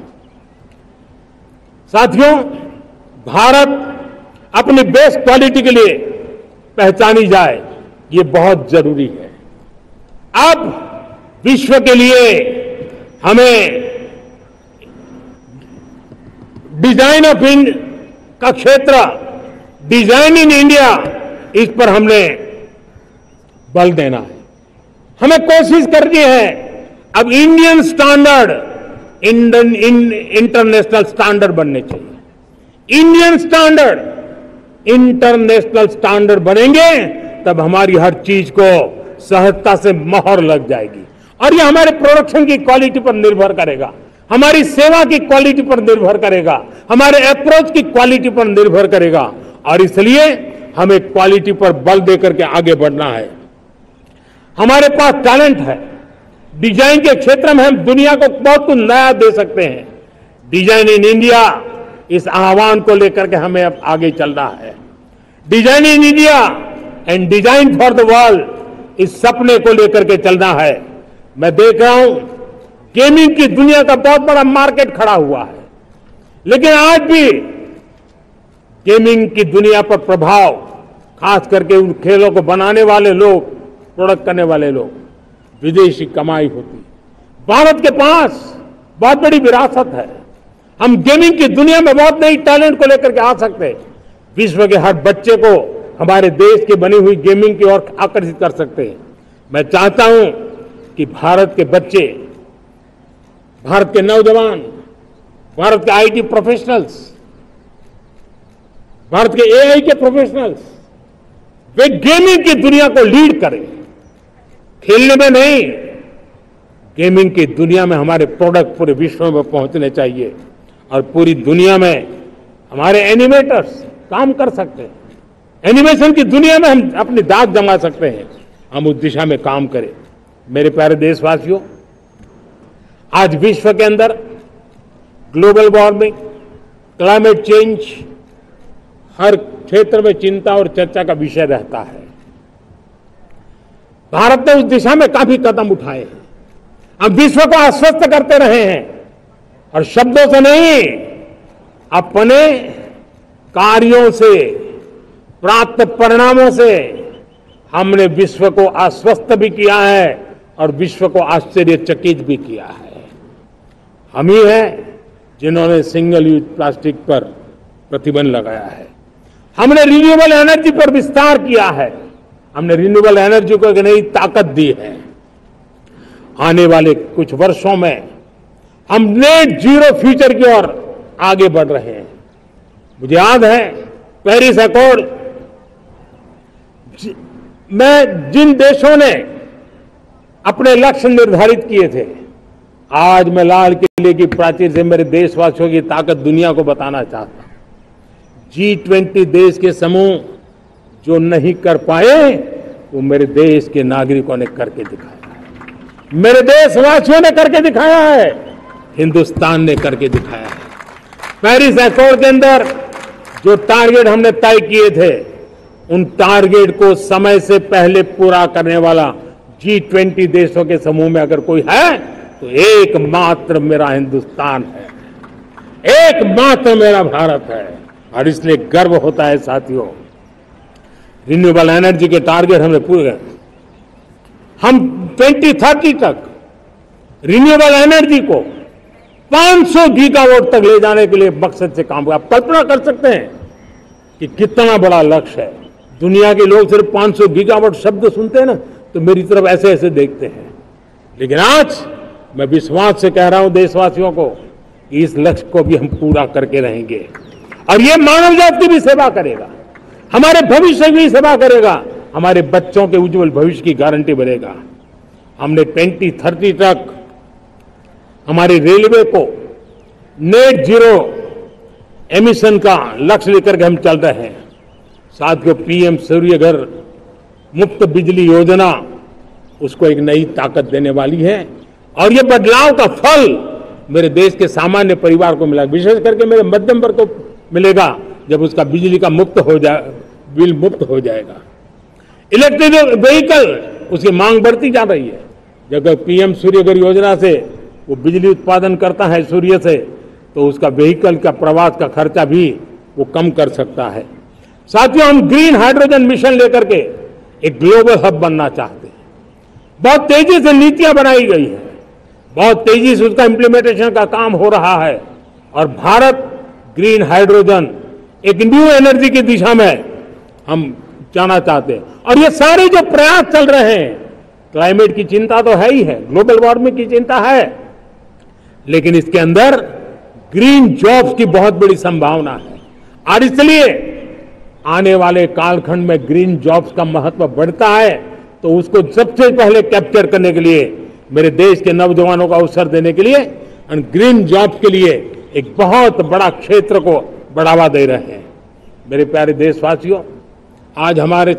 साथियों, भारत अपनी बेस्ट क्वालिटी के लिए पहचानी जाए, ये बहुत जरूरी है। अब विश्व के लिए हमें डिजाइन ऑफ इंडिया का क्षेत्र, डिजाइन इन इंडिया, इस पर हमने बल देना है। हमें कोशिश करनी है अब Indian standard Indian international standard बनने चाहिए। इंडियन स्टैंडर्ड इंटरनेशनल स्टैंडर्ड बनेंगे तब हमारी हर चीज को सहजता से मोहर लग जाएगी और ये हमारे प्रोडक्शन की क्वालिटी पर निर्भर करेगा, हमारी सेवा की क्वालिटी पर निर्भर करेगा, हमारे अप्रोच की क्वालिटी पर निर्भर करेगा। और इसलिए हमें क्वालिटी पर बल देकर के आगे बढ़ना है। हमारे पास टैलेंट है, डिजाइन के क्षेत्र में हम दुनिया को बहुत कुछ नया दे सकते हैं। डिजाइन इन इंडिया, इस आह्वान को लेकर के हमें अब आगे चलना है। Design in India and design for the world, इस सपने को लेकर के चलना है। मैं देख रहा हूं गेमिंग की दुनिया का बहुत बड़ा मार्केट खड़ा हुआ है, लेकिन आज भी गेमिंग की दुनिया पर प्रभाव, खास करके उन खेलों को बनाने वाले लोग, प्रोडक्ट करने वाले लोग, विदेशी कमाई होती। भारत के पास बहुत बड़ी विरासत है, हम गेमिंग की दुनिया में बहुत नई टैलेंट को लेकर के आ सकते हैं। विश्व के हर बच्चे को हमारे देश की बनी हुई गेमिंग की ओर आकर्षित कर सकते हैं। मैं चाहता हूं कि भारत के बच्चे, भारत के नौजवान, भारत के आईटी प्रोफेशनल्स, भारत के एआई के प्रोफेशनल्स वे गेमिंग की दुनिया को लीड करें, खेलने में नहीं, गेमिंग की दुनिया में हमारे प्रोडक्ट पूरे विश्व में पहुंचने चाहिए और पूरी दुनिया में हमारे एनिमेटर्स काम कर सकते हैं। एनिमेशन की दुनिया में हम अपनी दाग जमा सकते हैं। हम उस दिशा में काम करें। मेरे प्यारे देशवासियों, आज विश्व के अंदर ग्लोबल वार्मिंग, क्लाइमेट चेंज हर क्षेत्र में चिंता और चर्चा का विषय रहता है। भारत ने उस दिशा में काफी कदम उठाए हैं। हम विश्व को आश्वस्त करते रहे हैं और शब्दों से नहीं, अपने कार्यों से, प्राप्त परिणामों से हमने विश्व को आश्वस्त भी किया है और विश्व को आश्चर्यचकित भी किया है। हम ही हैं जिन्होंने सिंगल यूज प्लास्टिक पर प्रतिबंध लगाया है। हमने रिन्यूएबल एनर्जी पर विस्तार किया है। हमने रिन्यूएबल एनर्जी को एक नई ताकत दी है। आने वाले कुछ वर्षों में हम नेट जीरो फ्यूचर की ओर आगे बढ़ रहे हैं। मुझे याद है पेरिस अकॉर्ड में जिन देशों ने अपने लक्ष्य निर्धारित किए थे, आज मैं लाल किले की प्राचीर से मेरे देशवासियों की ताकत दुनिया को बताना चाहता हूं। जी ट्वेंटी देश के समूह जो नहीं कर पाए, वो मेरे देश के नागरिकों ने करके दिखाया है, मेरे देशवासियों ने करके दिखाया है, हिंदुस्तान ने करके दिखाया है। पेरिस अकॉर्ड के अंदर जो टारगेट हमने तय किए थे, उन टारगेट को समय से पहले पूरा करने वाला जी ट्वेंटी देशों के समूह में अगर कोई है तो एकमात्र मेरा हिंदुस्तान है, एकमात्र मेरा भारत है। और इसलिए गर्व होता है साथियों। रिन्यूएबल एनर्जी के टारगेट हमने पूरे कर, हम ट्वेंटी थर्टी तक रिन्यूएबल एनर्जी को पाँच सौ गीगावाट तक ले जाने के लिए मकसद से काम कर। आप कल्पना कर सकते हैं कि कितना बड़ा लक्ष्य है। दुनिया के लोग सिर्फ पाँच सौ गीगावाट शब्द सुनते हैं ना, तो मेरी तरफ ऐसे ऐसे देखते हैं। लेकिन आज मैं विश्वास से कह रहा हूं देशवासियों को कि इस लक्ष्य को भी हम पूरा करके रहेंगे और ये मानव जाति की भी सेवा करेगा, हमारे भविष्य की भी सेवा करेगा, हमारे बच्चों के उज्जवल भविष्य की गारंटी बनेगा। हमने ट्वेंटी थर्टी तक हमारी रेलवे को नेट जीरो एमिशन का लक्ष्य लेकर के हम चल रहे हैं। साथियों, पीएम सूर्य घर मुफ्त बिजली योजना उसको एक नई ताकत देने वाली है और ये बदलाव का फल मेरे देश के सामान्य परिवार को मिला, विशेष करके मेरे मध्यम वर्ग को मिलेगा जब उसका बिजली का मुक्त हो जाए, बिल मुक्त हो जाएगा। इलेक्ट्रिक व्हीकल उसकी मांग बढ़ती जा रही है। जब पीएम सूर्य घर योजना से वो बिजली उत्पादन करता है सूर्य से, तो उसका व्हीकल का प्रवास का खर्चा भी वो कम कर सकता है। साथियों, हम ग्रीन हाइड्रोजन मिशन लेकर के एक ग्लोबल हब बनना चाहते हैं। बहुत तेजी से नीतियां बनाई गई हैं, बहुत तेजी से उसका इंप्लीमेंटेशन का काम हो रहा है और भारत ग्रीन हाइड्रोजन एक न्यू एनर्जी की दिशा में हम जाना चाहते हैं। और ये सारे जो प्रयास चल रहे हैं, क्लाइमेट की चिंता तो है ही है, ग्लोबल वार्मिंग की चिंता है, लेकिन इसके अंदर ग्रीन जॉब्स की बहुत बड़ी संभावना है और इसलिए आने वाले कालखंड में ग्रीन जॉब्स का महत्व बढ़ता है। तो उसको सबसे पहले कैप्चर करने के लिए मेरे देश के नौजवानों को अवसर देने के लिए और ग्रीन जॉब्स के लिए एक बहुत बड़ा क्षेत्र को बढ़ावा दे रहे हैं। मेरे प्यारे देशवासियों, आज हमारे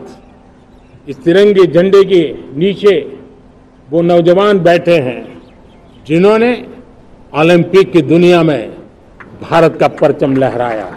साथ इस तिरंगे झंडे के नीचे वो नौजवान बैठे हैं जिन्होंने ओलंपिक की दुनिया में भारत का परचम लहराया।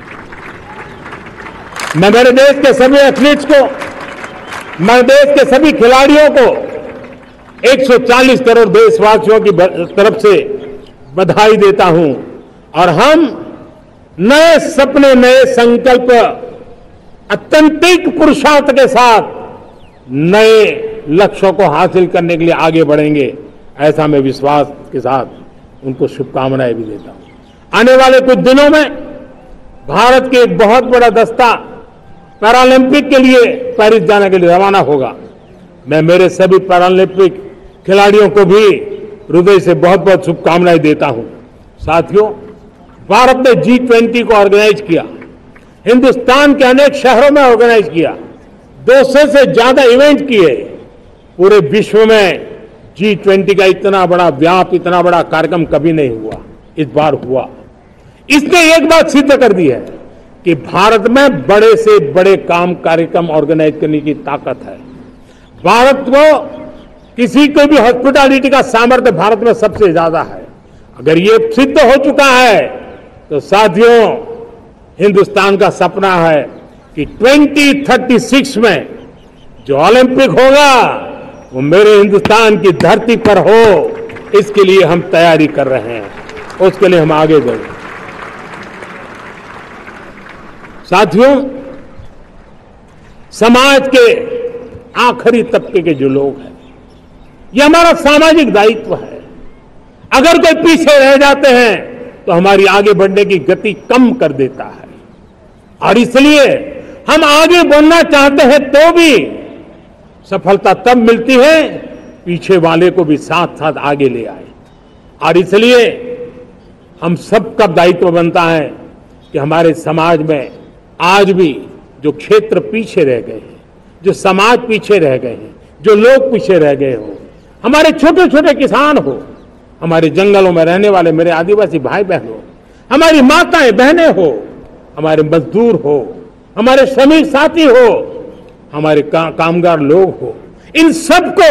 मैं मेरे देश के सभी एथलीट्स को, मैं देश के सभी खिलाड़ियों को एक सौ चालीस करोड़ देशवासियों की तरफ से बधाई देता हूं और हम नए सपने, नए संकल्प, अत्यंतिक पुरुषार्थ के साथ नए लक्ष्यों को हासिल करने के लिए आगे बढ़ेंगे, ऐसा मैं विश्वास के साथ उनको शुभकामनाएं भी देता हूं। आने वाले कुछ दिनों में भारत के एक बहुत बड़ा दस्ता पैरालंपिक के लिए पेरिस जाने के लिए रवाना होगा। मैं मेरे सभी पैरालंपिक खिलाड़ियों को भी हृदय से बहुत बहुत शुभकामनाएं देता हूं। साथियों, भारत ने जी ट्वेंटी को ऑर्गेनाइज किया, हिंदुस्तान के अनेक शहरों में ऑर्गेनाइज किया। दो सौ से ज्यादा इवेंट किए। पूरे विश्व में जी ट्वेंटी का इतना बड़ा व्याप, इतना बड़ा कार्यक्रम कभी नहीं हुआ, इस बार हुआ। इसने एक बात सिद्ध कर दी है कि भारत में बड़े से बड़े काम, कार्यक्रम ऑर्गेनाइज करने की ताकत है। भारत को किसी को भी हॉस्पिटैलिटी का सामर्थ्य भारत में सबसे ज्यादा है। अगर ये सिद्ध हो चुका है तो साथियों, हिंदुस्तान का सपना है कि ट्वेंटी थर्टी सिक्स में जो ओलंपिक होगा वो मेरे हिंदुस्तान की धरती पर हो। इसके लिए हम तैयारी कर रहे हैं, उसके लिए हम आगे बढ़े। साथियों, समाज के आखिरी तबके के जो लोग हैं, ये हमारा सामाजिक दायित्व है। अगर कोई पीछे रह जाते हैं तो हमारी आगे बढ़ने की गति कम कर देता है। और इसलिए हम आगे बढ़ना चाहते हैं तो भी सफलता तब मिलती है पीछे वाले को भी साथ साथ आगे ले आए। और इसलिए हम सबका दायित्व बनता है कि हमारे समाज में आज भी जो क्षेत्र पीछे रह गए हैं, जो समाज पीछे रह गए हैं, जो लोग पीछे रह गए हो, हमारे छोटे छोटे किसान हो, हमारे जंगलों में रहने वाले मेरे आदिवासी भाई बहन हो, हमारी माताएं बहनें हो, हमारे मजदूर हो, हमारे श्रमिक साथी हो, हमारे का, कामगार लोग हो, इन सबको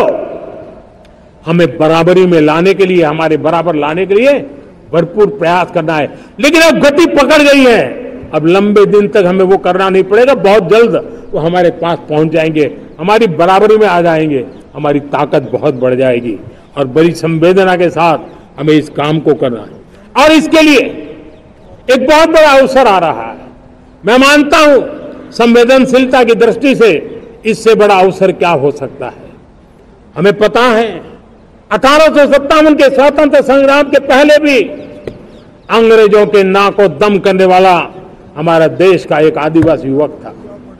हमें बराबरी में लाने के लिए, हमारे बराबर लाने के लिए भरपूर प्रयास करना है। लेकिन अब गति पकड़ गई है, अब लंबे दिन तक हमें वो करना नहीं पड़ेगा। बहुत जल्द वो हमारे पास पहुंच जाएंगे, हमारी बराबरी में आ जाएंगे, हमारी ताकत बहुत बढ़ जाएगी। और बड़ी संवेदना के साथ हमें इस काम को करना है। और इसके लिए एक बहुत बड़ा अवसर आ रहा है। मैं मानता हूं संवेदनशीलता की दृष्टि से इससे बड़ा अवसर क्या हो सकता है। हमें पता है अठारह सौ सत्तावन के स्वतंत्रता संग्राम के पहले भी अंग्रेजों के नाक को दम करने वाला हमारा देश का एक आदिवासी युवक था।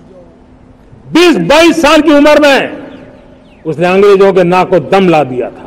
बीस बाईस साल की उम्र में उसने अंग्रेजों के नाक को दम ला दिया था,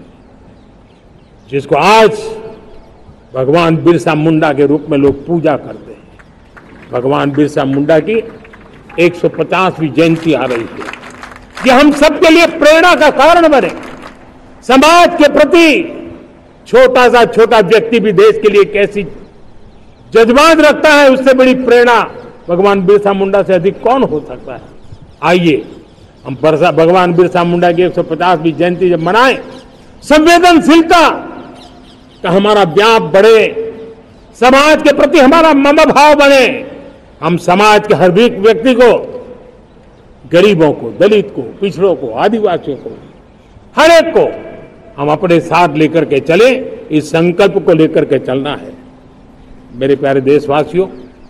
जिसको आज भगवान बिरसा मुंडा के रूप में लोग पूजा करते हैं। भगवान बिरसा मुंडा की एक सौ पचासवीं जयंती आ रही है। ये हम सबके लिए प्रेरणा का कारण बने। समाज के प्रति छोटा सा छोटा व्यक्ति भी देश के लिए कैसी जज्बात रखता है, उससे बड़ी प्रेरणा भगवान बिरसा मुंडा से अधिक कौन हो सकता है। आइए हम भगवान बिरसा मुंडा की एक सौ पचासवीं जयंती जब मनाएं, संवेदनशीलता का हमारा व्याप बढ़े, समाज के प्रति हमारा मनोभाव बने। हम समाज के हर व्यक्ति को, गरीबों को, दलित को, पिछड़ों को, आदिवासियों को, हर एक को हम अपने साथ लेकर के चले। इस संकल्प को लेकर के चलना है। मेरे प्यारे देशवासियों,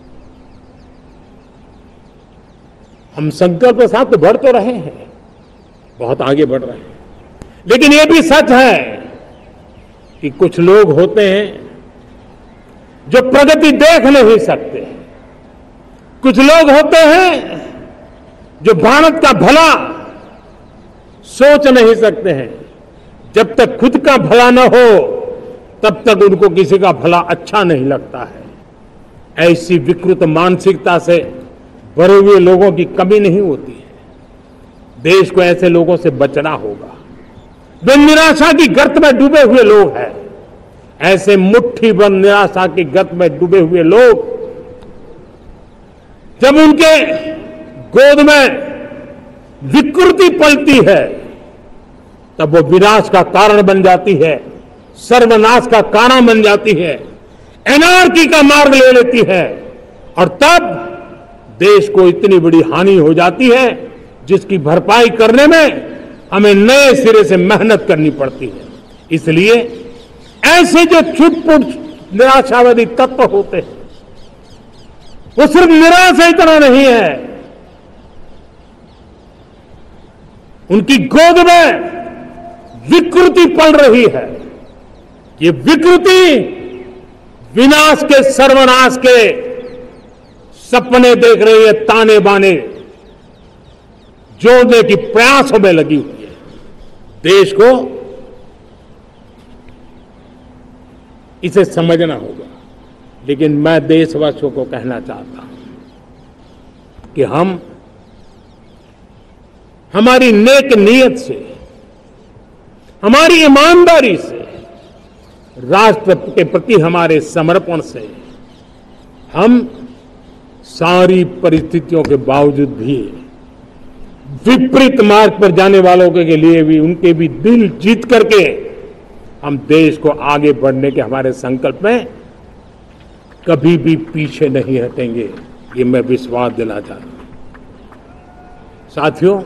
हम संकल्प के साथ तो बढ़ तो रहे हैं, बहुत आगे बढ़ रहे हैं, लेकिन ये भी सच है कि कुछ लोग होते हैं जो प्रगति देख नहीं सकते। कुछ लोग होते हैं जो भारत का भला सोच नहीं सकते हैं। जब तक खुद का भला न हो तब तक उनको किसी का भला अच्छा नहीं लगता है। ऐसी विकृत मानसिकता से भरे हुए लोगों की कमी नहीं होती है। देश को ऐसे लोगों से बचना होगा। वे निराशा की गर्त में डूबे हुए लोग हैं। ऐसे मुट्ठी भर निराशा की गर्त में डूबे हुए लोग, जब उनके गोद में विकृति पलती है तब वो विनाश का कारण बन जाती है, सर्वनाश का कारण बन जाती है, एनार्की का मार्ग ले लेती है। और तब देश को इतनी बड़ी हानि हो जाती है जिसकी भरपाई करने में हमें नए सिरे से मेहनत करनी पड़ती है। इसलिए ऐसे जो छुटपुट निराशावादी तत्व होते हैं, वो सिर्फ निराशा इतना नहीं है, उनकी गोद में विकृति पल रही है। ये विकृति विनाश के, सर्वनाश के सपने देख रही है, ताने बाने जोड़ने की प्रयासों में लगी हुई है। देश को इसे समझना होगा। लेकिन मैं देशवासियों को कहना चाहता हूं कि हम हमारी नेक नीयत से, हमारी ईमानदारी से, राष्ट्र के प्रति हमारे समर्पण से हम सारी परिस्थितियों के बावजूद भी विपरीत मार्ग पर जाने वालों के लिए भी उनके भी दिल जीत करके हम देश को आगे बढ़ने के हमारे संकल्प में कभी भी पीछे नहीं हटेंगे, ये मैं विश्वास दिला चाहता हूं। साथियों,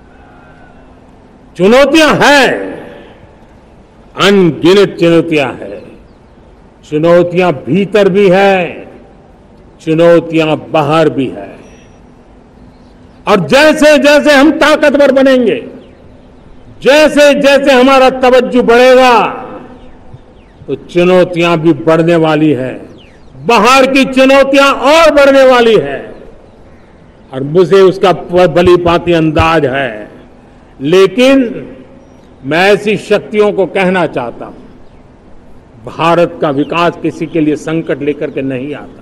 चुनौतियां हैं, अनगिनत चुनौतियां हैं। चुनौतियां भीतर भी हैं, चुनौतियां बाहर भी है। और जैसे जैसे हम ताकतवर बनेंगे, जैसे जैसे हमारा तवज्जो बढ़ेगा, तो चुनौतियां भी बढ़ने वाली है, बाहर की चुनौतियां और बढ़ने वाली है। और मुझे उसका भली भांति अंदाज है, लेकिन मैं ऐसी शक्तियों को कहना चाहता हूं, भारत का विकास किसी के लिए संकट लेकर के नहीं आता।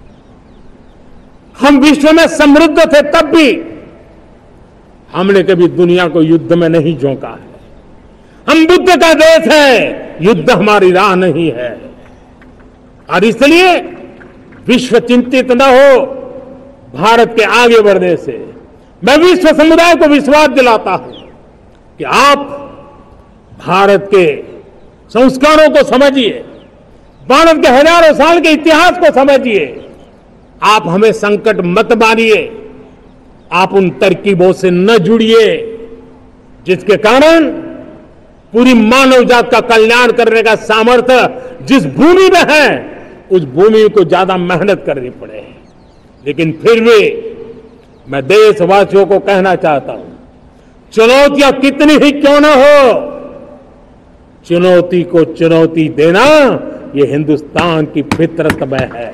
हम विश्व में समृद्ध थे तब भी हमने कभी दुनिया को युद्ध में नहीं झोंका है। हम बुद्ध का देश है, युद्ध हमारी राह नहीं है। और इसलिए विश्व चिंतित न हो भारत के आगे बढ़ने से। मैं विश्व समुदाय को विश्वास दिलाता हूं कि आप भारत के संस्कारों को समझिए, भारत के हजारों साल के इतिहास को समझिए। आप हमें संकट मत मानिए, आप उन तरकीबों से न जुड़िए जिसके कारण पूरी मानव जात का कल्याण करने का सामर्थ्य जिस भूमि में है, उस भूमि को ज्यादा मेहनत करनी पड़े। लेकिन फिर भी मैं देशवासियों को कहना चाहता हूं, चुनौतियां कितनी ही क्यों न हो, चुनौती को चुनौती देना ये हिंदुस्तान की फितरत में है।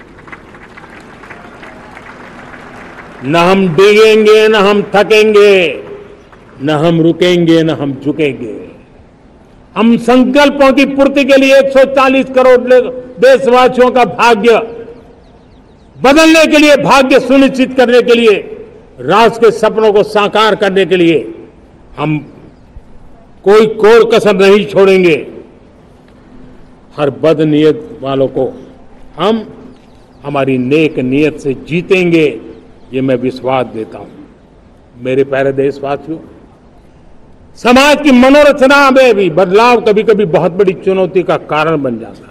न हम डिगेंगे, न हम थकेंगे, न हम रुकेंगे, न हम झुकेंगे। हम संकल्पों की पूर्ति के लिए एक सौ चालीस करोड़ देशवासियों का भाग्य बदलने के लिए, भाग्य सुनिश्चित करने के लिए, राष्ट्र के सपनों को साकार करने के लिए हम कोई कोर कसर नहीं छोड़ेंगे। हर बदनीयत वालों को हम हमारी नेक नीयत से जीतेंगे, ये मैं विश्वास देता हूं। मेरे प्यारे देशवासियों, समाज की मनोरचना में भी बदलाव कभी कभी बहुत बड़ी चुनौती का कारण बन जाता है।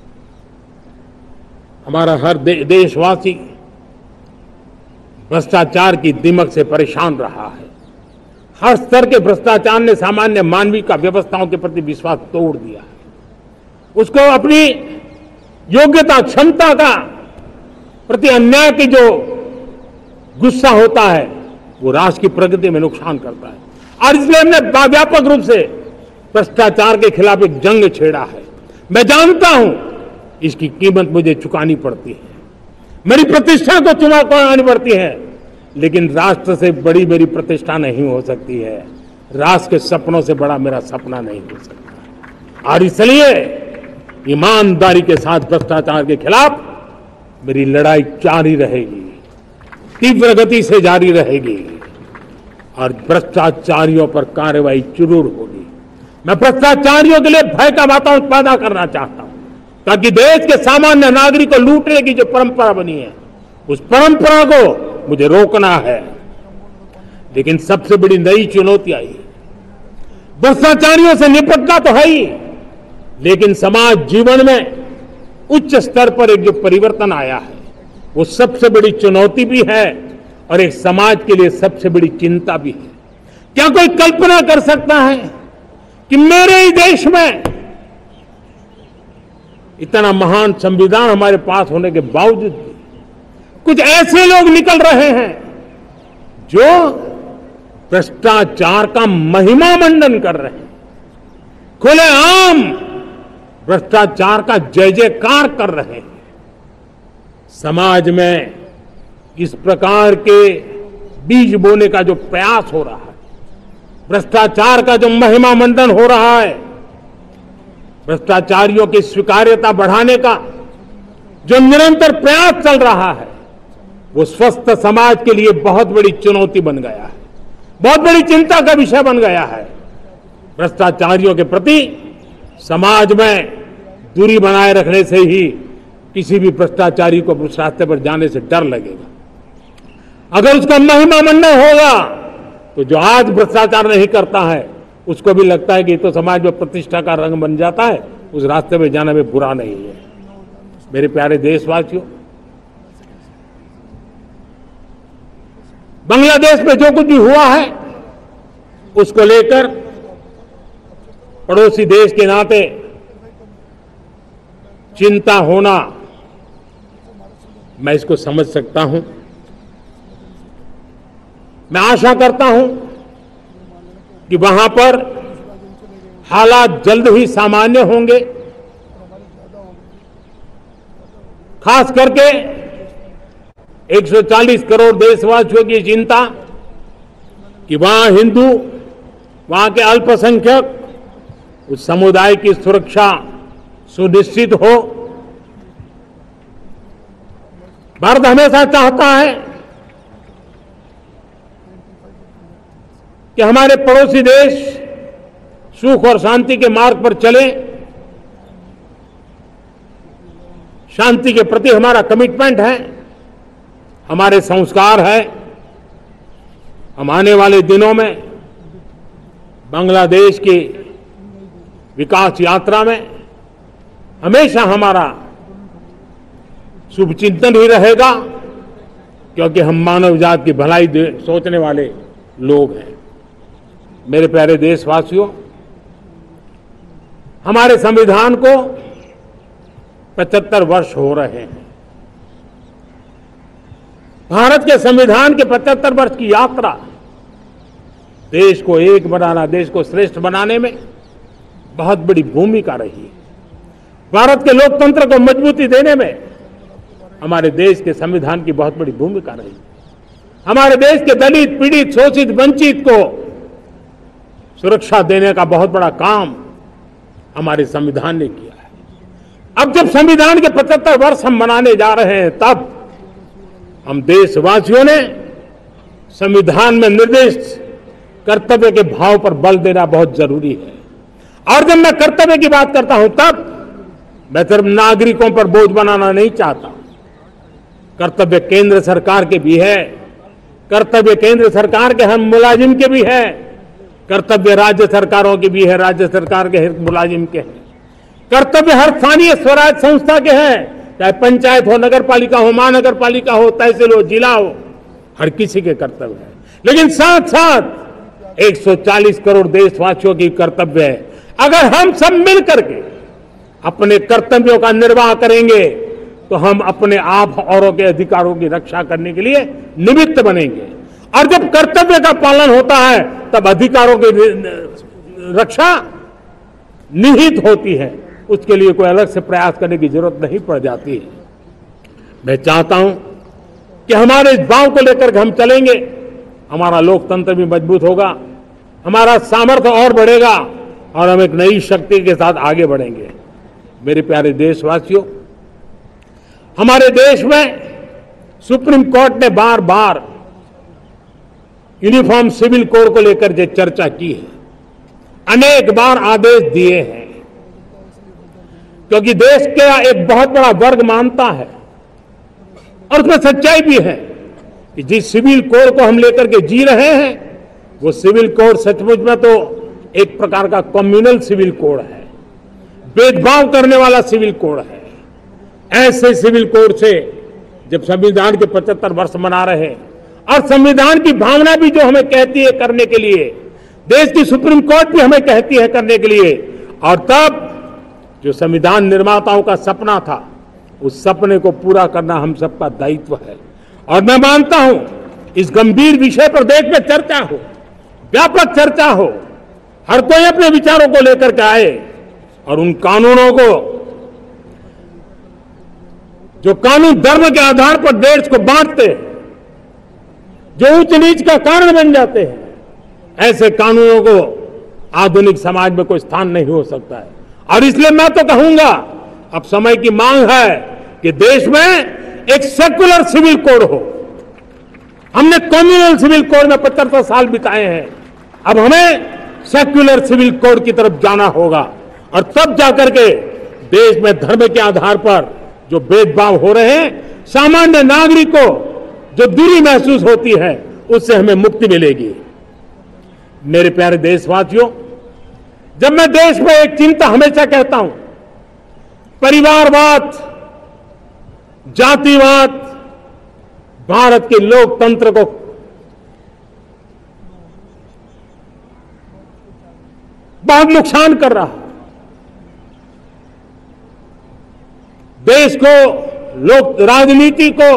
हमारा हर दे, देशवासी भ्रष्टाचार की दिमक से परेशान रहा है। हर स्तर के भ्रष्टाचार ने सामान्य मानवीय का व्यवस्थाओं के प्रति विश्वास तोड़ दिया है। उसको अपनी योग्यता, क्षमता का प्रति अन्याय की जो गुस्सा होता है, वो राष्ट्र की प्रगति में नुकसान करता है। और इसलिए हमने व्यापक रूप से भ्रष्टाचार के खिलाफ एक जंग छेड़ा है। मैं जानता हूं इसकी कीमत मुझे चुकानी पड़ती है, मेरी प्रतिष्ठा को चुकानी पड़ती है, लेकिन राष्ट्र से बड़ी मेरी प्रतिष्ठा नहीं हो सकती है, राष्ट्र के सपनों से बड़ा मेरा सपना नहीं हो सकता। और इसलिए ईमानदारी के साथ भ्रष्टाचार के खिलाफ मेरी लड़ाई जारी रहेगी, तीव्र गति से जारी रहेगी और भ्रष्टाचारियों पर कार्रवाई जरूर होगी। मैं भ्रष्टाचारियों के लिए भय का वातावरण पैदा करना चाहता हूं, ताकि देश के सामान्य नागरिक को लूटने की जो परंपरा बनी है, उस परंपरा को मुझे रोकना है। लेकिन सबसे बड़ी नई चुनौती आई, भ्रष्टाचारियों से निपटना तो है ही, लेकिन समाज जीवन में उच्च स्तर पर एक जो परिवर्तन आया है, वो सबसे बड़ी चुनौती भी है और एक समाज के लिए सबसे बड़ी चिंता भी है। क्या कोई कल्पना कर सकता है कि मेरे ही देश में इतना महान संविधान हमारे पास होने के बावजूद भी कुछ ऐसे लोग निकल रहे हैं जो भ्रष्टाचार का महिमा मंडन कर रहे हैं, खुलेआम भ्रष्टाचार का जय जयकार कर रहे हैं। समाज में इस प्रकार के बीज बोने का जो प्रयास हो रहा है, भ्रष्टाचार का जो महिमा मंडन हो रहा है, भ्रष्टाचारियों की स्वीकार्यता बढ़ाने का जो निरंतर प्रयास चल रहा है, वो स्वस्थ समाज के लिए बहुत बड़ी चुनौती बन गया है। बहुत बड़ी चिंता का विषय बन गया है। भ्रष्टाचारियों के प्रति समाज में दूरी बनाए रखने से ही किसी भी भ्रष्टाचारी को उस रास्ते पर जाने से डर लगेगा। अगर उसका महिमा मंडन होगा तो जो आज भ्रष्टाचार नहीं करता है उसको भी लगता है कि तो समाज में प्रतिष्ठा का रंग बन जाता है, उस रास्ते में जाने में बुरा नहीं है। मेरे प्यारे देशवासियों, बांग्लादेश में जो कुछ भी हुआ है उसको लेकर पड़ोसी देश के नाते चिंता होना, मैं इसको समझ सकता हूं। मैं आशा करता हूं कि वहां पर हालात जल्द ही सामान्य होंगे। खास करके एक सौ चालीस करोड़ देशवासियों की चिंता कि वहां हिंदू, वहां के अल्पसंख्यक, उस समुदाय की सुरक्षा सुनिश्चित हो। भारत हमेशा चाहता है कि हमारे पड़ोसी देश सुख और शांति के मार्ग पर चले। शांति के प्रति हमारा कमिटमेंट है, हमारे संस्कार है। हम आने वाले दिनों में बांग्लादेश की विकास यात्रा में हमेशा हमारा शुभचिंतन ही रहेगा, क्योंकि हम मानव जाति की भलाई सोचने वाले लोग हैं। मेरे प्यारे देशवासियों, हमारे संविधान को पचहत्तर वर्ष हो रहे हैं। भारत के संविधान के पचहत्तर वर्ष की यात्रा देश को एक बनाना, देश को श्रेष्ठ बनाने में बहुत बड़ी भूमिका रही है। भारत के लोकतंत्र को मजबूती देने में हमारे देश के संविधान की बहुत बड़ी भूमिका रही। हमारे देश के दलित, पीड़ित, शोषित, वंचित को सुरक्षा देने का बहुत बड़ा काम हमारे संविधान ने किया है। अब जब संविधान के पचहत्तर वर्ष हम मनाने जा रहे हैं, तब हम देशवासियों ने संविधान में निर्दिष्ट कर्तव्य के भाव पर बल देना बहुत जरूरी है। और जब मैं कर्तव्य की बात करता हूं, तब मैं सिर्फ नागरिकों पर बोझ बनाना नहीं चाहता। कर्तव्य केंद्र सरकार के भी है, कर्तव्य केंद्र सरकार के हम मुलाजिम के भी है, कर्तव्य राज्य सरकारों के भी है, राज्य सरकार के मुलाजिम के हैं, कर्तव्य हर स्थानीय स्वराज संस्था के हैं, चाहे पंचायत हो, नगर पालिका हो, महानगर पालिका हो, तहसील हो, जिला हो, हर किसी के कर्तव्य है। लेकिन साथ साथ एक सौ चालीस करोड़ देशवासियों की कर्तव्य है। अगर हम सब मिल करके अपने कर्तव्यों का निर्वाह करेंगे तो हम अपने आप औरों के अधिकारों की रक्षा करने के लिए निमित्त बनेंगे। और जब कर्तव्य का पालन होता है तब अधिकारों की रक्षा निहित होती है, उसके लिए कोई अलग से प्रयास करने की जरूरत नहीं पड़ जाती है। मैं चाहता हूं कि हमारे इस भाव को लेकर हम चलेंगे, हमारा लोकतंत्र भी मजबूत होगा, हमारा सामर्थ्य और बढ़ेगा और हम एक नई शक्ति के साथ आगे बढ़ेंगे। मेरे प्यारे देशवासियों, हमारे देश में सुप्रीम कोर्ट ने बार बार यूनिफॉर्म सिविल कोड को लेकर जो चर्चा की है, अनेक बार आदेश दिए हैं, क्योंकि देश का एक बहुत बड़ा वर्ग मानता है और उसमें सच्चाई भी है कि जिस सिविल कोड को हम लेकर के जी रहे हैं वो सिविल कोड सचमुच में तो एक प्रकार का कम्युनल सिविल कोड है, भेदभाव करने वाला सिविल कोड है। ऐसे सिविल कोड से जब संविधान के पचहत्तर वर्ष मना रहे हैं और संविधान की भावना भी जो हमें कहती है करने के लिए, देश की सुप्रीम कोर्ट भी हमें कहती है करने के लिए, और तब जो संविधान निर्माताओं का सपना था उस सपने को पूरा करना हम सबका दायित्व है। और मैं मानता हूं इस गंभीर विषय पर देश में चर्चा हो, व्यापक चर्चा हो, हर कोई अपने विचारों को लेकर के आए और उन कानूनों को जो कानून धर्म के आधार पर देश को बांटते हैं, जो उच्च नीच का कारण बन जाते हैं, ऐसे कानूनों को आधुनिक समाज में कोई स्थान नहीं हो सकता है। और इसलिए मैं तो कहूंगा अब समय की मांग है कि देश में एक सेकुलर सिविल कोड हो, हमने कम्युनल सिविल कोड में पचहत्तर साल बिताए हैं, अब हमें सेक्युलर सिविल कोड की तरफ जाना होगा और तब जाकर के देश में धर्म के आधार पर जो भेदभाव हो रहे हैं, सामान्य नागरिक को जो दूरी महसूस होती है, उससे हमें मुक्ति मिलेगी। मेरे प्यारे देशवासियों, जब मैं देश में एक चिंता हमेशा कहता हूं, परिवारवाद, जातिवाद भारत के लोकतंत्र को बहुत नुकसान कर रहा है। देश को, लोक राजनीति को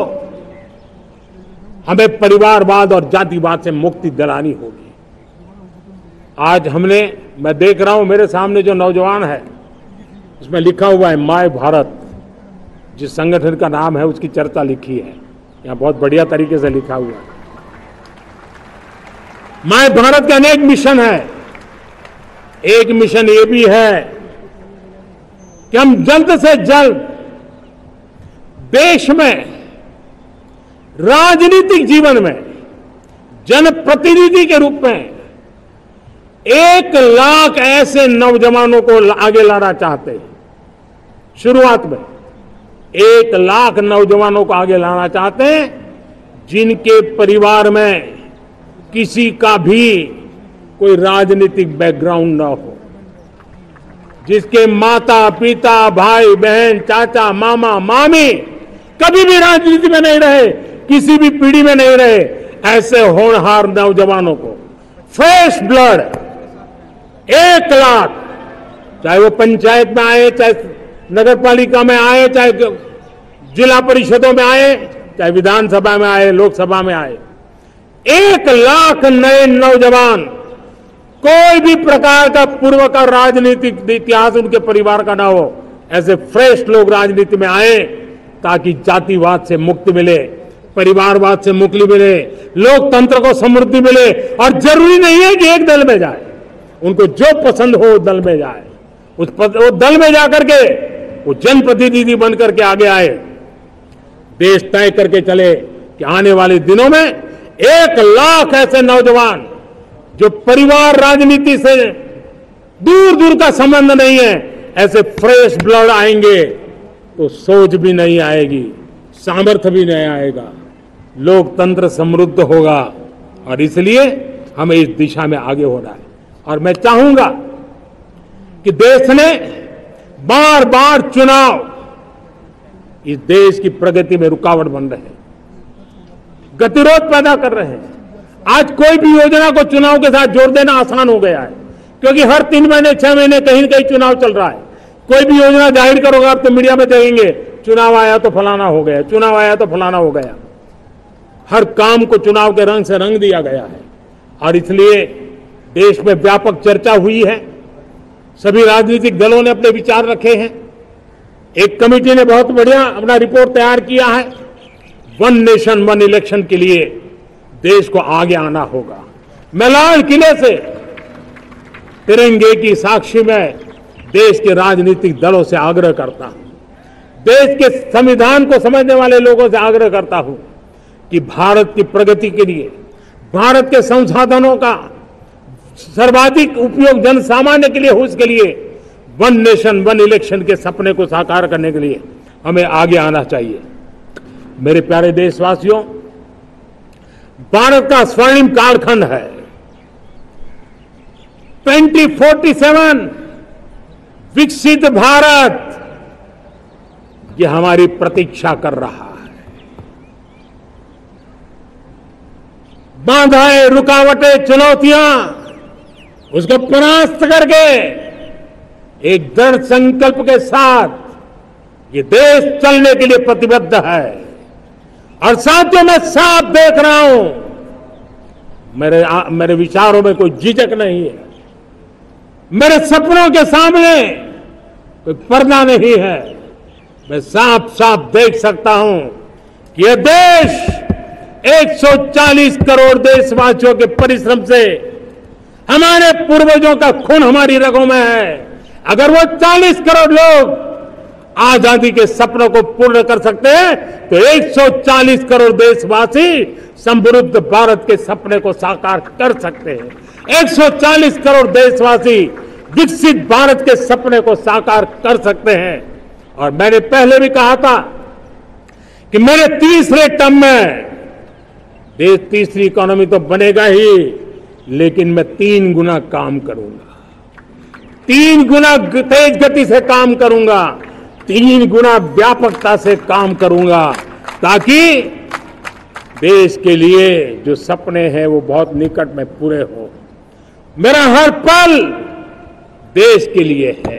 हमें परिवारवाद और जातिवाद से मुक्ति दिलानी होगी। आज हमने, मैं देख रहा हूं मेरे सामने जो नौजवान है, उसमें लिखा हुआ है माय भारत, जिस संगठन का नाम है उसकी चर्चा लिखी है, यहां बहुत बढ़िया तरीके से लिखा हुआ है। माय भारत के अनेक मिशन है। एक मिशन ये भी है कि हम जल्द से जल्द देश में राजनीतिक जीवन में जनप्रतिनिधि के रूप में एक लाख ऐसे नौजवानों को आगे लाना चाहते हैं। शुरुआत में एक लाख नौजवानों को आगे लाना चाहते हैं जिनके परिवार में किसी का भी कोई राजनीतिक बैकग्राउंड ना हो, जिसके माता पिता भाई बहन चाचा मामा मामी कभी भी राजनीति में नहीं रहे, किसी भी पीढ़ी में नहीं रहे, ऐसे होनहार नौजवानों को फ्रेश ब्लड एक लाख, चाहे वो पंचायत में आए, चाहे नगर पालिका में आए, चाहे जिला परिषदों में आए, चाहे विधानसभा में आए, लोकसभा में आए, एक लाख नए नौजवान, कोई भी प्रकार का पूर्व का राजनीतिक इतिहास उनके परिवार का ना हो, ऐसे फ्रेश लोग राजनीति में आए ताकि जातिवाद से मुक्ति मिले, परिवारवाद से मुक्ति मिले, लोकतंत्र को समृद्धि मिले। और जरूरी नहीं है कि एक दल में जाए, उनको जो पसंद हो दल में जाए, उस पद, वो दल में जाकर के वो जनप्रतिनिधि बनकर के आगे आए। देश तय करके चले कि आने वाले दिनों में एक लाख ऐसे नौजवान जो परिवार राजनीति से दूर दूर का संबंध नहीं है, ऐसे फ्रेश ब्लड आएंगे तो सोच भी नहीं आएगी, सामर्थ्य भी नहीं आएगा, लोकतंत्र समृद्ध होगा। और इसलिए हमें इस दिशा में आगे होना है। और मैं चाहूंगा कि देश ने बार बार चुनाव इस देश की प्रगति में रुकावट बन रहे हैं, गतिरोध पैदा कर रहे हैं। आज कोई भी योजना को चुनाव के साथ जोड़ देना आसान हो गया है, क्योंकि हर तीन महीने छह महीने कहीं न कहीं चुनाव चल रहा है। कोई भी योजना जाहिर करोगे आप तो मीडिया में देखेंगे, चुनाव आया तो फलाना हो गया, चुनाव आया तो फलाना हो गया। हर काम को चुनाव के रंग से रंग दिया गया है। और इसलिए देश में व्यापक चर्चा हुई है, सभी राजनीतिक दलों ने अपने विचार रखे हैं। एक कमेटी ने बहुत बढ़िया अपना रिपोर्ट तैयार किया है। वन नेशन वन इलेक्शन के लिए देश को आगे आना होगा। मैं लाल किले से तिरंगे की साक्षी में देश के राजनीतिक दलों से आग्रह करता हूं, देश के संविधान को समझने वाले लोगों से आग्रह करता हूं कि भारत की प्रगति के लिए, भारत के संसाधनों का सर्वाधिक उपयोग जन सामान्य के लिए हो, उसके लिए वन नेशन वन इलेक्शन के सपने को साकार करने के लिए हमें आगे आना चाहिए। मेरे प्यारे देशवासियों, भारत का स्वर्णिम कालखंड है। ट्वेंटी फोर्टी सेवन विकसित भारत, ये हमारी प्रतीक्षा कर रहा है। बाधाएं, रुकावटें, चुनौतियां, उसको परास्त करके एक दृढ़ संकल्प के साथ ये देश चलने के लिए प्रतिबद्ध है। और साथियों, मैं साफ देख रहा हूं, मेरे मेरे विचारों में कोई झिझक नहीं है, मेरे सपनों के सामने कोई पर्दा नहीं है। मैं साफ साफ देख सकता हूं कि यह देश एक सौ चालीस करोड़ देशवासियों के परिश्रम से, हमारे पूर्वजों का खून हमारी रगों में है। अगर वो चालीस करोड़ लोग आजादी के सपनों को पूर्ण कर सकते हैं तो एक सौ चालीस करोड़ देशवासी समृद्ध भारत के सपने को साकार कर सकते हैं। एक सौ चालीस करोड़ देशवासी विकसित भारत के सपने को साकार कर सकते हैं। और मैंने पहले भी कहा था कि मेरे तीसरे टर्म में देश तीसरी इकोनॉमी तो बनेगा ही, लेकिन मैं तीन गुना काम करूंगा, तीन गुना तेज गति से काम करूंगा, तीन गुना व्यापकता से काम करूंगा, ताकि देश के लिए जो सपने हैं वो बहुत निकट में पूरे हो। मेरा हर पल देश के लिए है,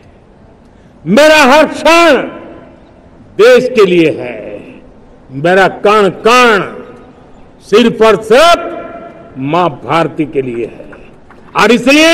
मेरा हर क्षण देश के लिए है, मेरा कण कण सिर्फ और सिर्फ मां भारती के लिए है। और इसलिए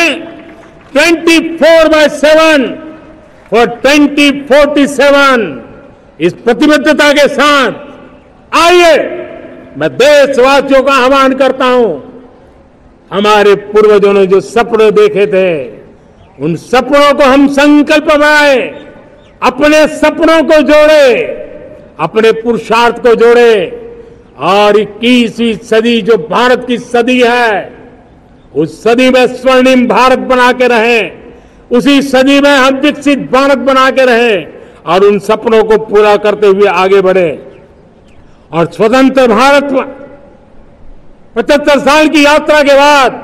चौबीस बाय सेवन और ट्वेंटी फोर्टी सेवन इस प्रतिबद्धता के साथ आइए मैं देशवासियों का आह्वान करता हूं। हमारे पूर्वजों ने जो सपने देखे थे उन सपनों को हम संकल्प बनाए, अपने सपनों को जोड़े, अपने पुरुषार्थ को जोड़े और इक्कीसवीं सदी जो भारत की सदी है उस सदी में स्वर्णिम भारत बना के रहें, उसी सदी में हम विकसित भारत बना के रहें और उन सपनों को पूरा करते हुए आगे बढ़े। और स्वतंत्र भारत पचहत्तर साल की यात्रा के बाद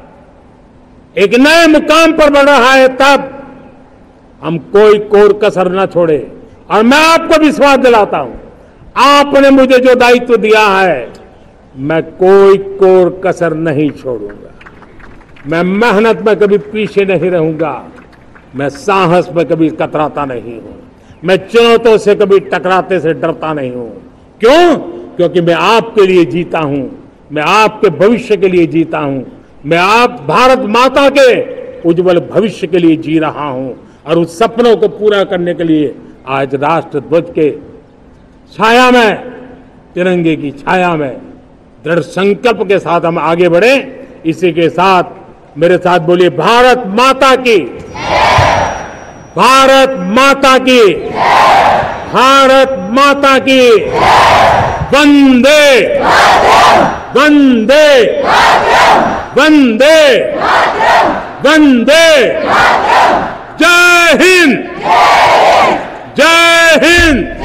एक नए मुकाम पर बढ़ रहा है, तब हम कोई कोर कसर न छोड़े। और मैं आपको विश्वास दिलाता हूं, आपने मुझे जो दायित्व दिया है मैं कोई कोर कसर नहीं छोड़ूंगा। मैं मेहनत में कभी पीछे नहीं रहूंगा, मैं साहस में कभी कतराता नहीं हूं, मैं चुनौतियों से कभी टकराते से डरता नहीं हूं। क्यों? क्योंकि मैं आपके लिए जीता हूं, मैं आपके भविष्य के लिए जीता हूं, मैं आप भारत माता के उज्जवल भविष्य के लिए जी रहा हूं। और उस सपनों को पूरा करने के लिए आज राष्ट्र ध्वज के छाया में, तिरंगे की छाया में दृढ़ संकल्प के साथ हम आगे बढ़े। इसी के साथ मेरे साथ बोलिए, भारत माता की, भारत माता की, भारत माता की, वंदे वंदे वंदे वंदे। जय हिंद, जय हिंद।